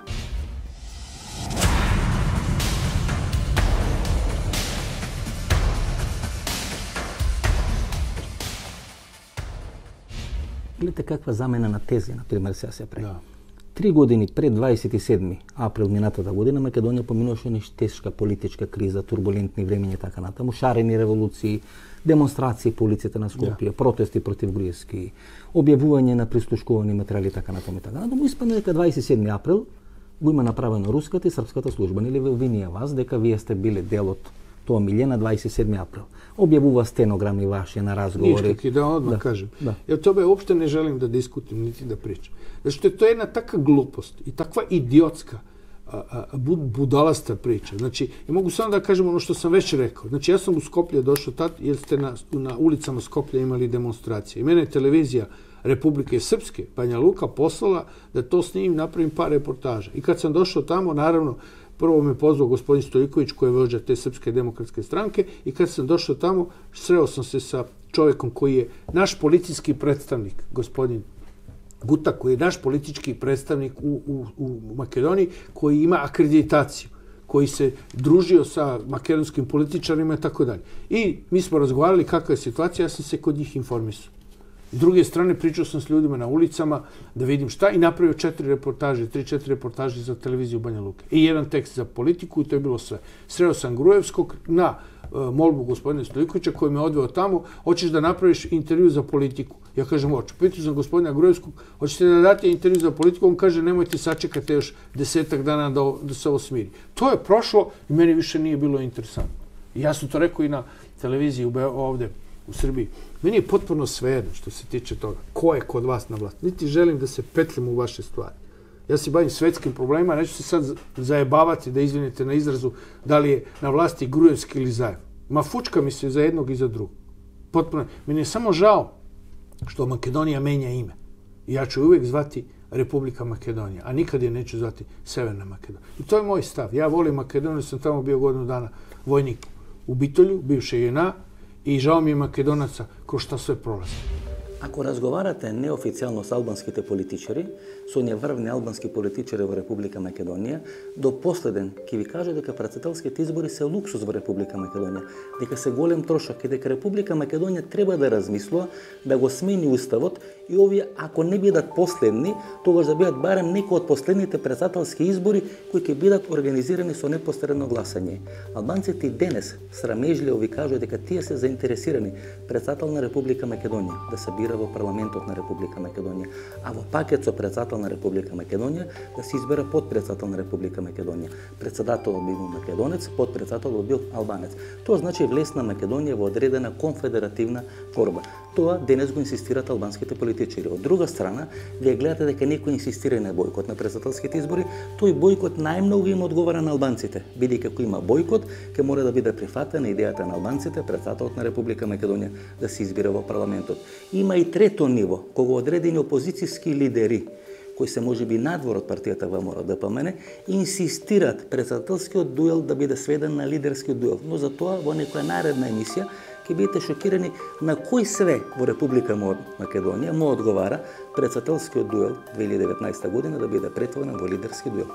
Гледате каква замена на тези, например, сега се прави. 3 години пред 27 април минатата година Македонија поминуваше нешто тешка политичка криза, турбулентни времења и така натаму, шарени револуции, демонстрации по улиците на Скопје, протести против Груевски, објавување на прислушкувани материјали и така натаму и така натаму. Испадна дека 27 април го има направено руската и српската служба, нели ве обвинија вас дека вие сте биле дел од тоа милје на 27 април. Објавува стенограми ваши на разговори. Ништо, да одмah кажем. Ја тоа уопште не желим да дискутим, нити да причам. Зашто тоа е една така глупост и таква идиотска будаласта прича. Значи, и могу само да кажем оно што сам веќе рекол. Значи, јас сум у Скопје дошол тад, jer сте на улицама Скопје имали демонстрација. И мене телевизија Републике Српske, Бања Лука, послала да то снимим, направим пар репортажа. И кад сам дошол тамо, наравно, прво ме позвao господин Стојковиќ, кој е воđа те Српske демократske странке, и kad sam došao tamo, sreo sam se sa čovjekom koji je naš policijski predstavnik, gospodin Guta, koji je naš politički predstavnik u Makedoniji, koji ima akreditaciju, koji se družio sa makedonskim političarima i tako dalje. I mi smo razgovarali kakva je situacija, ja sam se kod njih informisao. S druge strane, pričao sam s ljudima na ulicama da vidim šta i napravio 3-4 reportaže za televiziju Banja Luke. I jedan tekst za politiku i to je bilo sve. Sreo sam Grujevskog na molbu gospodina Stojkovića koji me odveo tamo, hoćeš da napraviš intervju za politiku. Ja kažem, hoću. Pitao sam gospodina Grujevskog, hoćete da date intervju za politiku? On kaže, nemojte sačekati još 10 dana da se ovo smiri. To je prošlo i meni više nije bilo interesantno. I ja sam to rekao i na televiziji ovde u Srbiji. Meni je potpuno svejedno što se tiče toga. Ko je kod vas na vlasti? Niti želim da se petlim u vaše stvari. Ja se bavim svetskim problemima, neću se sad zajebavati, da izvinite na izrazu, da li je na vlasti Grujevski ili Zajev. Ma fučka mi se za jednog i za drugog. Potpuno. Meni je samo žao što Makedonija menja ime. I ja ću uvijek zvati Republika Makedonija, a nikad je neću zvati Severna Makedonija. I to je moj stav. Ja volim Makedoniju, sam tamo bio godinu dana vojnik u Bitolju, bivše JNA, i žao mi je Makedonaca ko šta sve prolazi. Ако разговарате неофицијално со албанските политичари, со неврвни албански политичари во Република Македонија, до последен ќе ви каже дека претседателските избори се луксус во Република Македонија, дека се голем трошок и дека Република Македонија треба да размислува да го смени уставот и овие ако не бидат последни, тогаш да бидат барем некои од последните претседателски избори кои ќе бидат организирани со непосредно гласање. Албанците и денес срамежливо ви кажуваат дека тие се заинтересирани претседател на Република Македонија да се во парламентот на Република Македонија, а во пакет со председател на Република Македонија да се избера подпредседател на Република Македонија. Председателот бил македонец, подпредседателот бил албанец. Тоа значи влез на Македонија во одредена конфедеративна форма. Тоа денес го инсистираат албанските политичари. Од друга страна, вие гледате дека некој инсистира на бојкот на председателските избори, тој бојкот најмногу им одговара на албанците, бидејќи ако има бојкот, ќе мора да биде прифатена идејата на албанците председателот на Република Македонија да се избира во парламентот. Има и трето ниво, кога одредени опозицијски лидери, кои се можеби надвор од партијата ВМРО ДПМН, инсистираат председателскиот дуел да биде сведен на лидерскиот дуел. Но за тоа во некоја наредна емисија ќе бидете шокирани на кој све во Република Македонија му одговара председателскиот дуел 2019 година да биде претворен во лидерски дуел.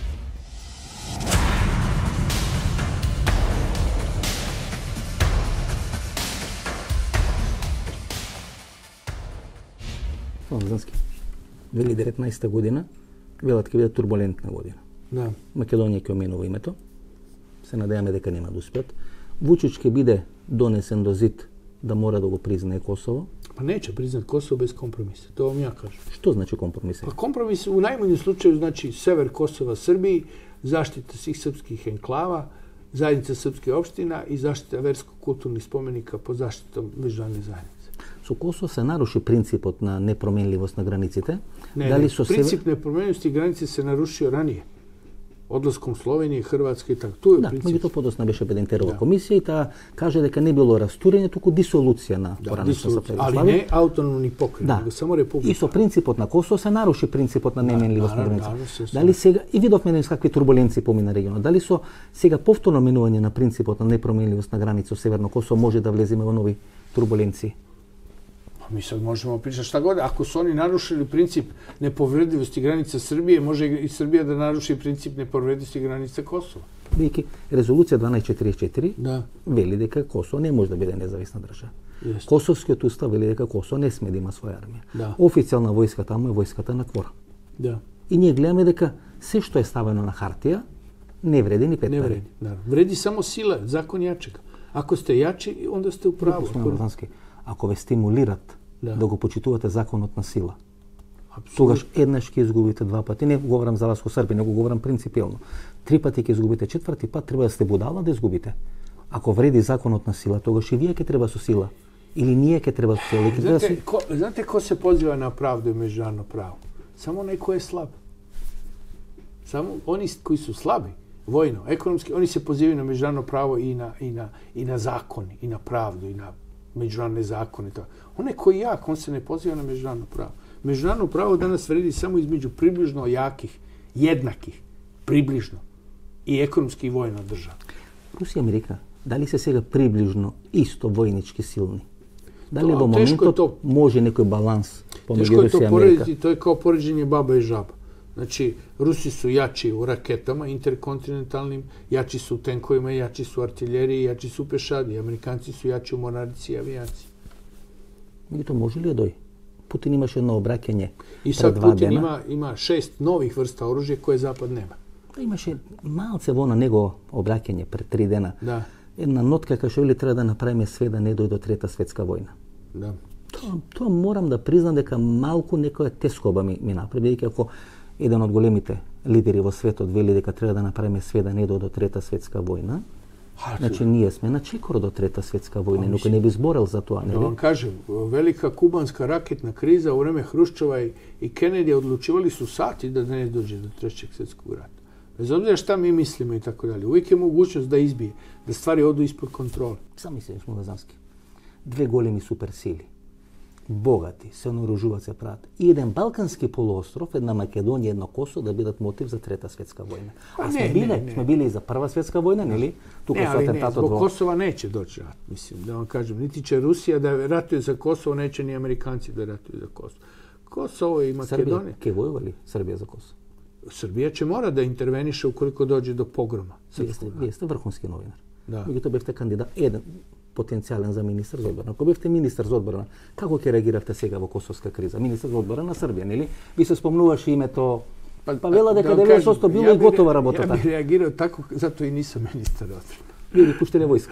Лазански. 2019 година велат ќе биде турбулентна година. Да. Македонија ќе оменува името. Се надеваме дека нема да успеат. Вучич ќе биде донесен до зид да мора да го признае Косово. Па неće признат Косово без компромиса. Тоа ми ја кажам. Што значи компромис? Па компромис у најмањем случају значи север Косова Србiji, заштита svih srpskih enklava, zajednica srpskih opština i zaštita versko-kulturnih spomenika pod zaštitom međunarodne zajednice. Со Косово се наруши принципот на непроменливост на границите. Принцип непроменливости граници се нарушио раније. Одласком Словенија, Хрватска и така. Тоа е принцип. Да, меѓутоа подосна беше Бедентерова комисија и таа каже дека не било растурење, туку дисолуција на поранешната Југославија. Али не автономни покрајини, него само република. И со принципот на Косово се наруши принципот на неменливост на границите. Дали сега и видовме какви турбуленции помина регионот, дали со сега повторно менување на принципот на непроменливост на граница со Северно Косово може да влеземе во нови турбуленции? Mi sad možemo pričati šta god. Ako su oni narušili princip nepovredivosti granica Srbije, može i Srbija da naruši princip nepovredivosti granica Kosova. Бидејќи резолуција 1244 вели дека Косово не може да биде независна држава. Косовскиот устав вели дека Косово не сме да има своја армија. Официјална војска таму е војската на КФОР. И ние гледаме дека се што е ставено на хартија не вреди ни пет пари. Вреди само сила, закон јачега. Ако сте јачи, онда сте у праву. Ако ве стимулират да го почитувате законот на сила, тогаш еднаш ќе изгубите два пати. Не говорам за вас ко Срби, не го говорам принципиелно. 3 пати ќе изгубите, 4-ти пат треба да сте будала да изгубите. Ако вреди законот на сила, тогаш и вие ќе треба со сила. Или ние ќе треба со сила. Знаете ко се позива на правду и меđunarodno право? Само некој е слаб. Само они кои су слаби, војно, економски, они се позивају на меđunarodno право и на закони, и на правду, и на međunarodne zakone. On je koji jak, on se ne poziva na međunarodno pravo. Međunarodno pravo danas vredi samo između približno jakih, jednakih, približno i ekonomski i vojna država. Русија и Америка, дали се сега приближно исто војнички силни? Дали во моментот може некој баланс помеѓу Русија и Америка? To je kao poređenje baba i žaba. Znači, Rusi su jači u raketama interkontinentalnim, jači su u tenkovima, jači su u artiljeriji, jači su u pešadi. Amerikanci su jači u mornarici i avijaciji. Меѓутоа може ли да дој? Путин имаше едно обраќање И пред sad 2 Putin дена. ima 6 novih vrsta oružja koje Zapad nema. Имаше малце во на него обраќање пред 3 дена. Da, Една нотка кај што вели треба да направиме све да не дојде до трета светска војна. da. Тоа морам да признам дека малку некоја тескоба ми направи, бидејќи ако еден од големите лидери во светот вели дека треба да направиме све да не дојде до трета светска војна, значи ние сме на чекор до трета светска војна, никој не би зборел за тоа, Da нели? vam kažem, velika kubanska raketna kriza u vreme Hruščova i Kennedy odlučivali su sati da ne dođe do trećeg svjetskog rata. Bez obzira šta mi mislimo i tako dalje. Uvijek je mogućnost da izbije, da stvari odu ispod kontrole. Сам мислиш, Мулазански. Две големи суперсили, богати, се наоружуваат, се прават. И еден Балкански полуостров, една Македонија, едно Косово да бидат мотив за трета светска војна. А сме били и за прва светска војна, нели? Тука со атентатот zbog во... Kosova neće doći rat, mislim, da vam kažem. Niti će Rusija da ratuje za Kosovo, neće ni Amerikanci da ratuju za Kosovo. Kosovo i Makedonija. Србија, ке војува ли Србија за Косово? Srbija će mora da interveniše ukoliko dođe do pogroma. Вие сте врхунски новинар. Да. Меѓутоа бевте кандидат, еден потенцијален за министар за одбрана. Ако бевте министар за одбрана, како ќе реагиравте сега во косовска криза? Министар за одбрана на Србија, нели? Ви се спомнуваше името, па вела дека 90% било и готова работата. Ja bih reagirao tako, zato i nisam ministar odbrane. Вие би пуштиле војска.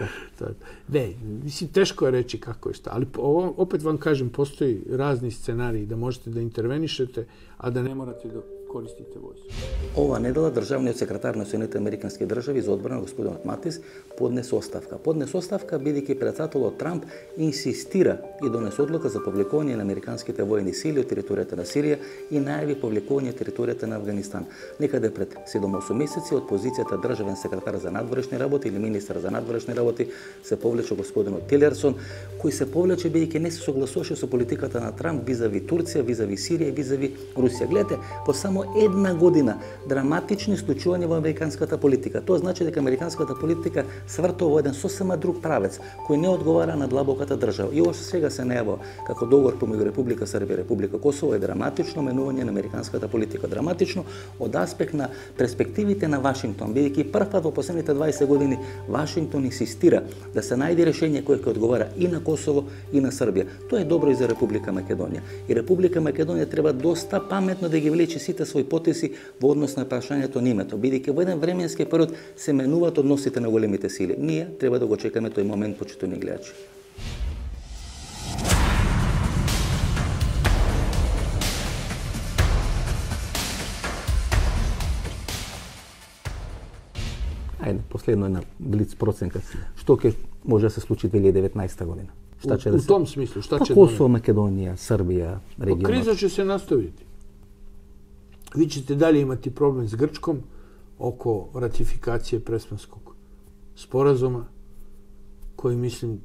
Ne, mislim, teško je reći kako je šta, ali opet vam kažem, postoji razni scenariji da možete da intervenišete, a da ne morate da koristite vojsku. Ова недела државниот секретар на Соединетите американски држави за одбрана господинот Матис поднесе оставка. Поднесе оставка бидејќи председателот Трамп инсистира и донесе одлука за повлекување на американските војни сили од територијата на Сирија и најави повлекување територијата на Афганистан. Некаде пред 7-8 месеци од позицијата државен секретар за надворешни работи или министар за надворешни работи се повлече господинот Тилерсон, кој се повлече бидејќи не се согласуваше со политиката на Трамп визави Турција, визави Сирија и визави Русија. Гледате, по само една година драматични случувања во американската политика. Тоа значи дека американската политика свртува во еден сосема друг правец, кој не одговара на длабоката држава. И ова што сега се најавува како договор помеѓу Република Србија и Република Косово е драматично менување на американската политика. Драматично од аспект на перспективите на Вашингтон, бидејќи прв пат во последните 20 години Вашингтон инсистира да се најде решение кое ќе одговара и на Косово и на Србија. Тоа е добро и за Република Македонија. И Република Македонија треба доста паметно да ги влече сите своји потиси во однос на прашањето на името, бидејќи во еден временски период се менуваат односите на големите сили. Ние треба да го чекаме тој момент, почитувани гледачи. Ајде, последно една блиц проценка. Што ќе може да се случи 2019 година? Шта ќе да U се... tom smislu, šta će Косово, Македонија, Србија, Pa регионот. kriza će se nastaviti. Vi ćete dalje imati problem s Grčkom oko ratifikacije Prespanskog sporazuma, koji mislim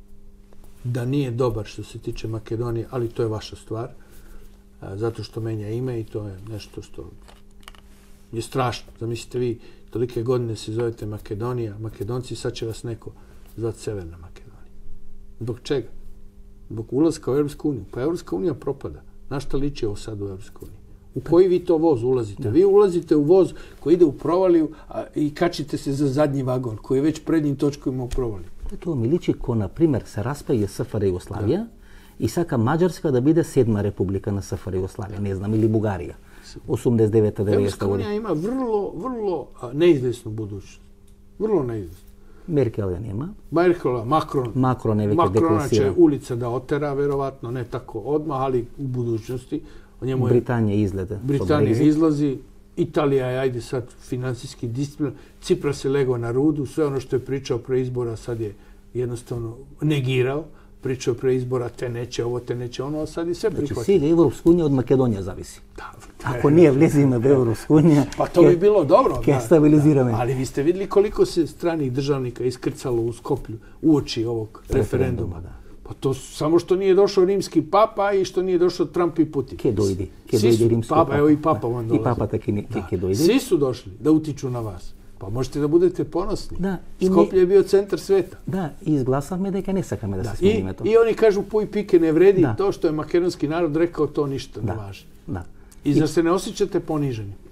da nije dobar što se tiče Makedonije, ali to je vaša stvar, zato što menja ime i to je nešto što je strašno. Zamislite vi, tolike godine se zovete Makedonija, Makedonci, sad će vas neko zvati Severna Makedonija. Zbog čega? Zbog ulaska u Europsku uniju. Pa Europska unija propada. Na šta liči ovo sad u Europsku uniju? U koji vi to voz ulazite? Vi ulazite u voz koji ide u provaliju i kačite se za zadnji vagon, koji je već prednjim točkovima u provaliju. Тоа ми личи ко, например, се распаѓа СФР Југославија и сака Маđarска да биде 7-ма република на СФР Југославија, не знам, или Бугарија. 89-90 Europska година. unija ima vrlo neizvesnu budućnost. Vrlo neizvesnu. Меркел ја нема. Merkelova, Macron. Макрон е веќе Macrona će декласира. ulica da otera, verovatno, ne tako odmah, ali u budućnosti. O njemu je Британија излезе. со Britanija Брекзит. izlazi, Italija je, ajde sad, finansijski disciplin, Cipras je legao na rudu, sve ono što je pričao pre izbora sad je jednostavno negirao, pričao pre izbora te neće ovo, te neće ono, a sad je sve Значи, prihvatio. сега Европска унија од Македонија зависи. Da, Ако ние влеземе во Европска унија, pa to bi bilo dobro. ќе стабилизираме. Ali vi ste vidjeli koliko se stranih državnika iskrcalo u Skoplju uoči ovog referenduma. Da. Pa to samo što nije došao rimski papa i što nije došao Trump i Putin. Ке дојде? Ке Svi su, дојде римски papa, evo i papa vam И dolazi. папата ке дојде. Svi su došli da utiču na vas. Pa možete da budete ponosni. Da, i Skoplje je bio centar sveta. Да, и изгласавме дека не сакаме да се смени името. I oni kažu puj pike ne vredi, Da. to što je makedonski narod rekao, to ništa ne važi. Да. I zar se ne osjećate poniženi?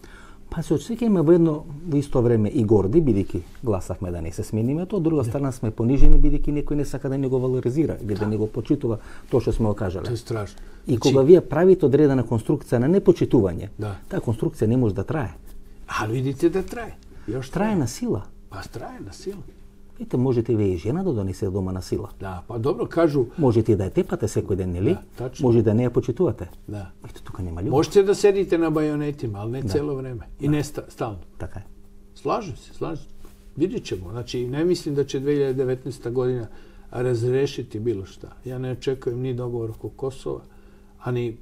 Па се осеќаме во исто време и горди, бидејќи гласавме да не се смени името, од друга страна сме понижени, бидејќи некој не сака да не го валоризира или да не го почитува тоа што сме го кажале. Тоа е страшно. И кога вие правите одредена конструкција на непочитување, Да. таа конструкција не може да трае. А видите да трае. Још Трае на сила. Па трае на сила. Ете, можете вие и жена да донесе дома на сила. Да, па добро кажу. Можете и да ја тепате секој ден, нели? Да, тачно. Може да не ја почитувате. Да. Ете, тука нема љубов. Можете да седите на бајонетима, ali не цело време. И не стално. Така е. Slažem se. Vidjet ćemo. Znači, ne mislim da će 2019. godina razrešiti bilo šta. Ja ne očekujem ni dogovor oko Kosova, a ni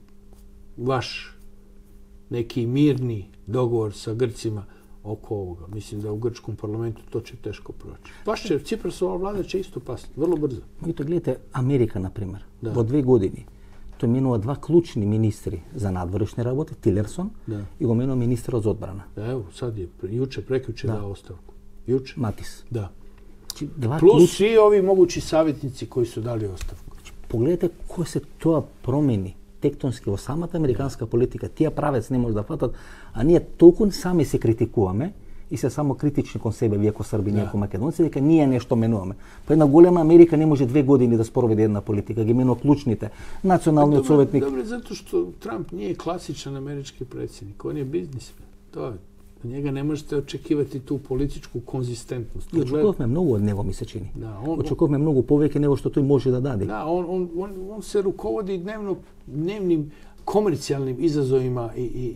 vaš neki mirni dogovor sa Grcima oko ovoga. Mislim da u grčkom parlamentu to će teško proći. Baš će, Ciprasova vlada će isto pasti, vrlo brzo. Меѓутоа, гледате, Америка, например, Да. во 2 години, тој менува 2 клучни министри за надворешни работи, Тилерсон, Да. и го менува министрот за одбрана, Evo, sad je, juče, prekjuče Da. dao ostavku. Juče? Матис. Da. Значи, 2 Plus клучни. svi ovi mogući savjetnici koji su dali ostavku. Погледнете кој се тоа промени тектонски во самата американска политика. Тие правец не може да фатат, а ние толку сами се критикуваме и се само критични кон себе, вие ко Срби, ние ко македонци, дека ние нешто менуваме. Па една голема Америка не може 2 години да спроведе една политика, ги менува клучните. Националниот советник. Dobro, zato što Trump nije klasičan američki predsjednik, on je biznismen. To je, od njega ne možete očekivati tu političku konzistentnost. И очекувавме многу од него, ми се чини. Да, Очекувавме многу повеќе него што тој може да даде. Da, on se rukovodi dnevnim komercijalnim izazovima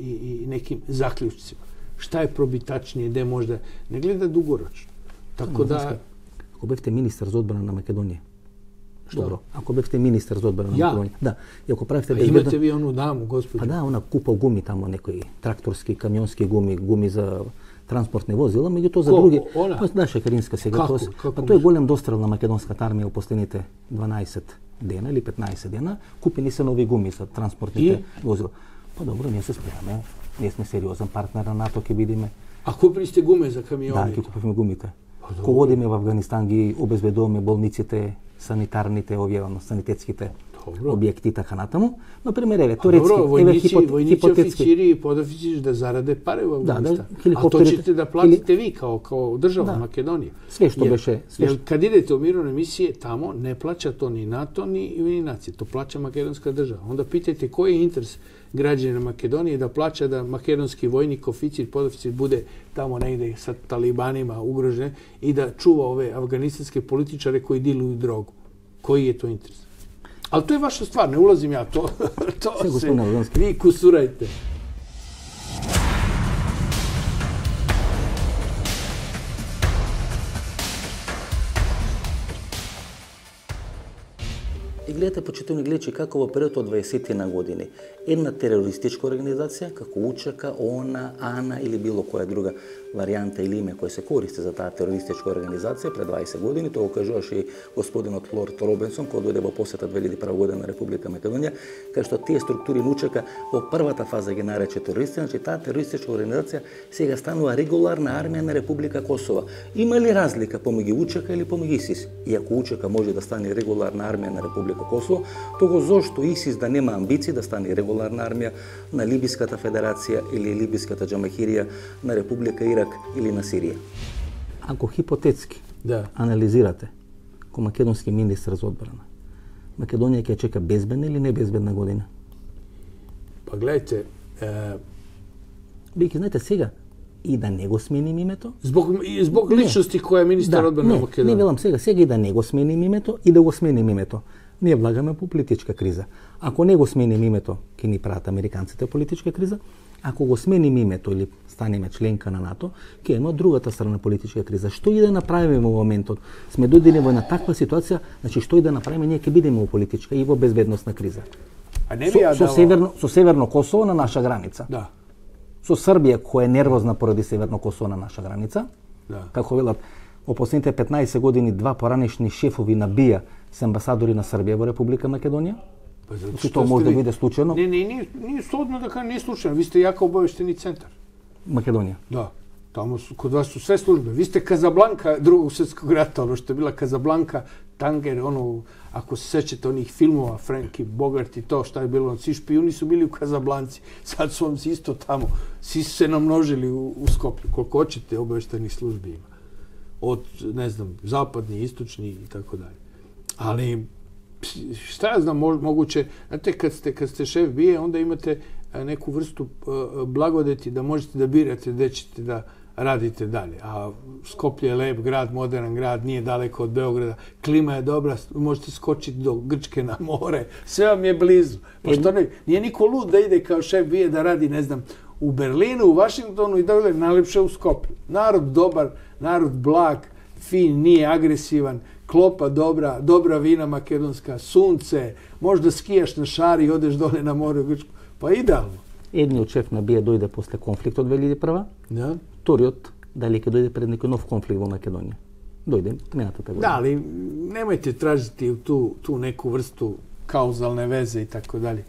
i nekim zaključcima. Šta je probitačnije, gde možda, ne gleda dugoročno. Tako da... Ако бевте министар за одбрана на Македонија. Што? Добро, ако бевте министар за одбрана на Ја? Македонија. Да, и ако правите Imate vi onu damu, gospođu? Па да, она купа гуми тамо, некои тракторски, камионски гуми за транспортни возила, меѓутоа за Ко? други. Она? Па да, Шекаринска сега. Како? Тоа Како тој е голем дострел на македонската армија во последните 12 дена или 15 дена. Купени се нови гуми за транспортните возила. Па добро, ние се спремаме. Ние сме сериозен партнер на НАТО, ќе видиме. A kupili ste gume za Да, kamionite? ќе купиме гумите. Кога одиме во Афганистан ги обезбедуваме болниците, санитарните, овие санитетските објекти и така натаму. Например, еве, турецки, Vojnici, хипотетски. oficiri i podoficiri da zarade pare u Afganistanu. A to helikopterите- ćete da platite vi kao država Makedonije. Sve što beše, sve Jer kad idete u mirovne misije tamo, ne plaća to ni NATO, ni nacije. To plaća makedonska država. Onda pitajte koji je interes građana Makedonije da plaća da makedonski vojnik, oficir, podoficir bude tamo negde sa talibanima ugrožen i da čuva ove afganistanske političare koji diluju drogu. Koji je to interes? Ali to je vaša stvar, ne ulazim ja, to Sve, gospodine Albanski. vi kusurajte. И гледате, почитувани гледачи, како во период од 20 на години една терористичка организација, како УЧК, ООН, АНА или било која друга варијанта или име кој се користи за таа терористичка организација пред 20 години, тоа го кажуваше и господинот Лорд Робинсон, кој дојде во посета 2001 година на Република Македонија, кај што тие структури на УЧК во првата фаза ги нарече терористи, значи таа терористичка организација сега станува регуларна армија на Република Косова. Има ли разлика помеѓу УЧК или помеѓу ИСИС? И ако УЧК може да стане регуларна армија на Република Косово, тога зошто ИСИС да нема амбиции да стане регуларна армија на Либиската федерација или Либиската џамахирија на Република Ирак или на Сирија? Ако хипотетски Да. анализирате ко македонски министар за одбрана, Македонија ќе чека безбедна или небезбедна година? Pa gledajte, Бидејќи знаете сега и да не го сменим името, zbog ličnosti koja je ministar odbrane не Makedonije. велам сега и да не го сменим името и да го сменим името. Ние влагаме по политичка криза. Ако не го сменим името, ќе ни прават американците политичка криза. Ако го сменим името или станеме членка на НАТО, ќе има другата страна политичка криза. Што и да направиме во моментот? Сме дојдени во една таква ситуација, значи што и да направиме, ние ќе бидеме во политичка и во безбедносна криза. A ne bi ja Со Северно Косово на наша граница. Da, Со Србија која е нервозна поради Северно Косово на наша граница. da. Како велат, во последните 15 години 2 поранешни шефови на БИА се амбасадори на Србија во Република Македонија. Pa zato Значи što тоа ste може да vi- биде случајно. Nije slobodno da kažem, nije slučajno. Vi ste jako obavešteni centar. Македонија. Da. Tamo kod vas su sve službe. Vi ste Kazablanka drugog svjetskog rata, ono što je bila Kazablanka, Tanger, ono, ako se sećate onih filmova, Frankie Bogart i to šta je bilo, svi špijuni su bili u Kazablanci, sad su vam isto tamo, svi su se namnožili u Skoplju, koliko hoćete obavještajnih službi ima. Od, ne znam, zapadni, istočni i tako dalje. Ali, šta ja znam, moguće, znate, kad ste šef BIA, onda imate neku vrstu blagodeti da možete da birate gdje ćete da radite dalje. A Skoplje je lep grad, modern grad, nije daleko od Beograda, klima je dobra, možete skočiti do Grčke na more, sve vam je blizu. Pošto nije niko lud da ide kao šef BIA da radi, ne znam, u Berlinu, u Vašingtonu i da je najlepše u Skoplju. Narod dobar, narod blag, fin, nije agresivan, klopa dobra vina makedonska, sunce, možda skijaš na šari i odeš dole na more u Grčku. Pa idealno. Едниот шеф на БИА дојде после конфликт од 2001. Да. Вториот, дали ќе дојде пред некој нов конфликт во Македонија? Дојде минатата година. Da, ali nemojte tražiti tu neku vrstu kauzalne veze i tako dalje.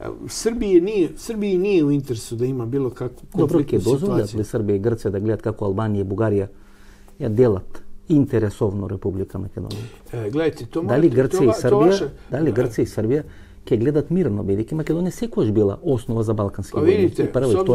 Srbiji nije u interesu da ima bilo kakvu konfliktnu situaciju. Добро, ќе дозволат ли Србија и Грција да гледат како Албанија и Бугарија ја делат интересовно Република Македонија? Gledajte, to Дали Грција и Србија ќе гледат мирно, бидејќи Македонија секогаш била основа за балкански војни. Vidite,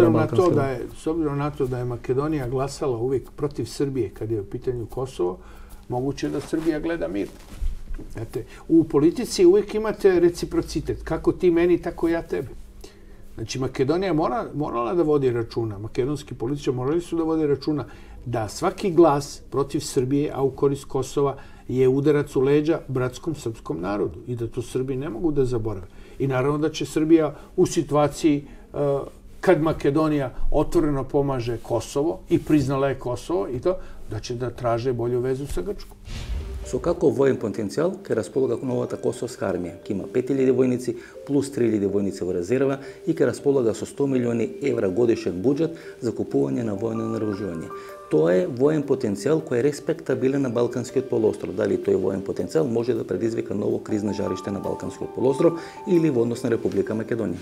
s obzirom na to da je Makedonija glasala uvijek protiv Srbije kad je u pitanju Kosovo, moguće je da Srbija gleda mir. Znate, u politici uvijek imate reciprocitet. Kako ti meni, tako ja tebi. Znači, Makedonija morala da vodi računa. Makedonski političari morali su da vode računa da svaki glas protiv Srbije, a u korist Kosova, je udarac u leđa bratskom srpskom narodu i da to Srbi ne mogu da zaborave. I naravno da će Srbija u situaciji kad Makedonija otvoreno pomaže Kosovo i priznala je Kosovo i to, da će da traže bolju vezu sa Grčkom. Со каков воен потенцијал ќе располага новата косовска армија? Ќе има 5000 војници плюс 3000 војници во резерва и ќе располага со 100 милиони евра годишен буџет за купување на војно наоружување. Тоа е воен потенцијал кој е респектабилен на Балканскиот полуостров. Дали тој воен потенцијал може да предизвика ново кризно жариште на Балканскиот полуостров или во однос на Република Македонија?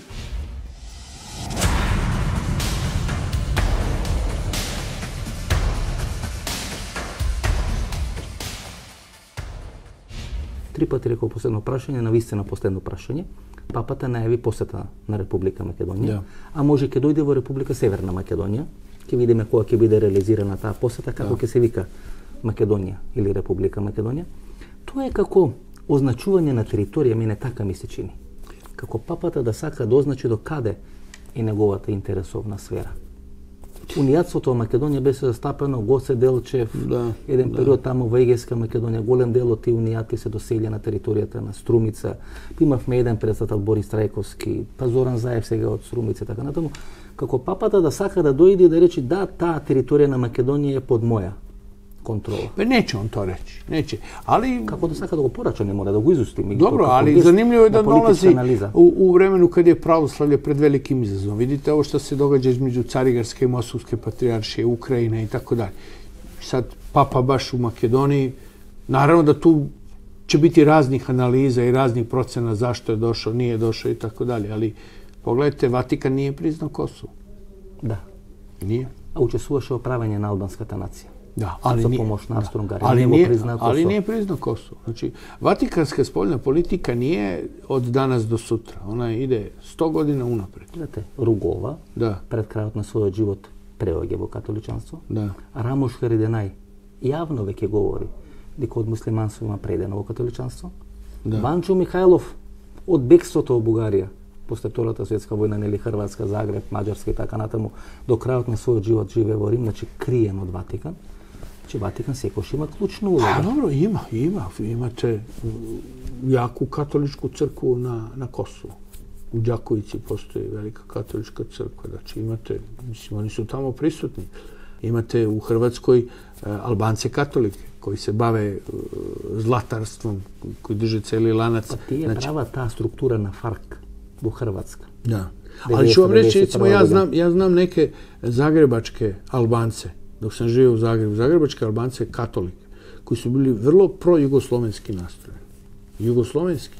Три пати рекол последно прашање, навистина последно прашање. Папата најави посета на Република Македонија, а може ќе дојде во Република Северна Македонија. Ќе видиме кога ќе биде реализирана таа посета, како ќе се вика Македонија или Република Македонија. Тоа е како означување на територија, мене така ми се чини. Како папата да сака да означи до каде е неговата интересовна сфера. Унијатството во Македонија беше застапено, Гоце Делчев, еден период таму во Егејска Македонија, голем дел од тие унијати се доселија на територијата на Струмица. Имавме еден председател Борис Трајковски, па Зоран Заев сега од Струмица, така натаму. Како папата да сака да дојде и да рече да, таа територија на Македонија е под моја контрола. Neće on to reći, neće. Ali... Kako da saka da go porača, ne mora da go izustimi. Dobro, ali zanimljivo je da dolazi u vremenu kad je pravoslavlje pred velikim izazovom. Vidite ovo što se događa između Carigrarske i Moskovske patrijaršije, Ukrajine i tako dalje. Sad, papa baš u Makedoniji, naravno da tu će biti raznih analiza i raznih procena zašto je došao, nije došao i tako dalje, ali pogledajte, Vatikan nije priznao Kosovo. Da. Nije. A učestvуваше во правење на албанската нација. Da, ali nije priznao Kosovo. Znači, vatikanska spoljna politika nije od danas do sutra. Ona ide 100 godina unapred. Znate, Rugova, pred крајот на својот живот, преоѓа во католичанство. Да. Рамош Хариденај јавно веќе говори дека од муслиманство има предено во католичанство. Да. Ванчо Михајлов од бегството во Бугарија, после Втората светска војна, нели Хрватска, Загреб, Маđarска и така натаму, до крајот на својот живот живее во Рим, значи криен од Ватикан. Че Ватикан секојаш има клучна улога. Dobro, imate jaku katoličku crkvu na Kosovu. U Đakovici postoji velika katolička crkva. Znači imate, mislim, oni su tamo prisutni. Imate u Hrvatskoj Albance katolike koji se bave zlatarstvom, koji drže celi lanac. Pa ti je prava ta struktura na FARC u Hrvatska. Da. Ali ću vam reći, recimo, ja znam neke zagrebačke Albance, dok sam živio u Zagrebu, zagrebačke Albance katolike, koji su bili vrlo pro-jugoslovenski nastrojeni. Jugoslovenski.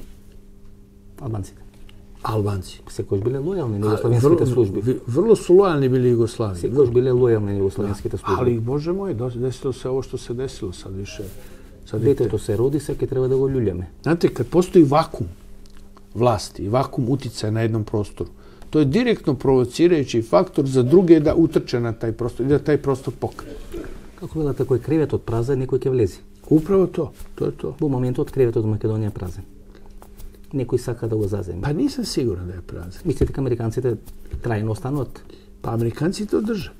Albanci. Секојаш биле лојални на југословенските служби. Vrlo su lojalni bili Jugoslaviji. Секојаш биле лојални на југословенските служби. Ali, Bože moj, desilo se ovo što se desilo sad više. Детето се роди, сега треба да го љуљаме. Znate, kad postoji vakum vlasti i vakum uticaja na jednom prostoru, to je direktno provocirajući faktor za druge da utrče na taj prostor i da taj prostor pokrene. Како велате, кој креветот празен, некој ќе влези. Upravo to je to. Во моментот креветот во Македонија е празен. Некој сака да го заземи. Pa nisam siguran da je prazan. Мислите дека американците трајно остануваат? Pa Amerikanci to drže.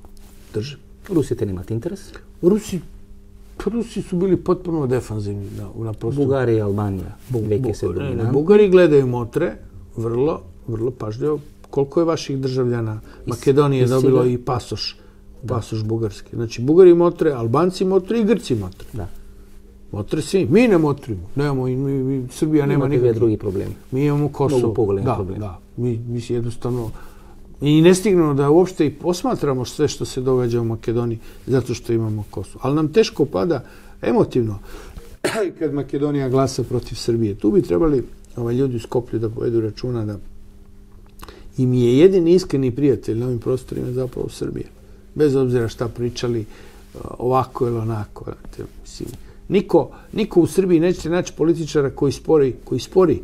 Русите немаат интерес? Rusi su bili potpuno defanzivni na prostoru. Бугарија и Албанија веќе се доминантни. Bugari gledaju motre vrlo pažljivo. Koliko je vaših državljana Makedonije dobilo i pasoš bugarski. Znači, Bugari motre, Albanci motre i Grci motre. Da. Motre svi. Mi ne motrimo. Nemamo, Srbija nema nikakve drugi problemi. Mi imamo Kosovo. Mnogo pogolemi problemi. Da. Mi jednostavno i ne stignemo da uopšte i posmatramo sve što se događa u Makedoniji zato što imamo Kosovo. Ali nam teško pada emotivno kad Makedonija glasa protiv Srbije. Tu bi trebali ljudi u Skoplju da povedu računa da im je jedini iskreni prijatelj na ovim prostorima zapravo Srbija. Bez obzira šta pričali ovako ili onako. Mislim, niko u Srbiji neće naći političara koji spori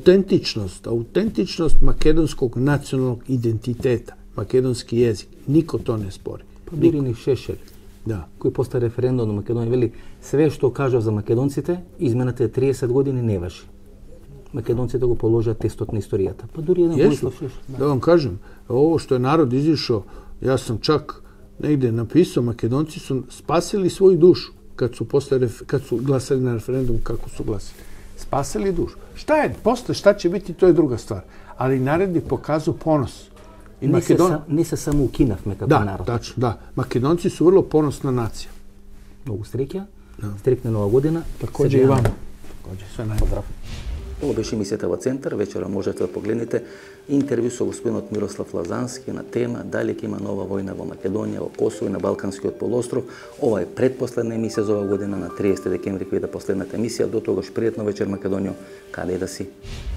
autentičnost makedonskog nacionalnog identiteta, makedonski jezik. Niko to ne spori. Pa дури ни Шешель, кој поста референдум на Македонија, вели све што кажав за македонците, измената 30 години не важи. Македонците го положат тестот на историјата. Pa дури еден Борислав Шешель. Da vam kažem, ovo što je narod izišao, ja sam čak negde napisao, Makedonci su spasili svoju dušu kad su glasali na referendum kako su glasili. Spasili dušu. Šta će biti, to je druga stvar. Ali narod je pokazao ponos. Не се само укинавме како народ. Tačno, da. Makedonci su vrlo ponosna nacija. Многу среќа. Стрекна нова година. Takođe i vam. Sve najbolje. Ovo беше емисијата во Центар. Вечера можете да погледнете интервју со господинот Мирослав Лазански на тема дали ќе има нова војна во Македонија, во Косово и на Балканскиот полуостров. Ова е предпоследна емисија за оваа година. На 30 декември ќе биде последната емисија. До тогаш пријатно вечер Македонијо, каде да си.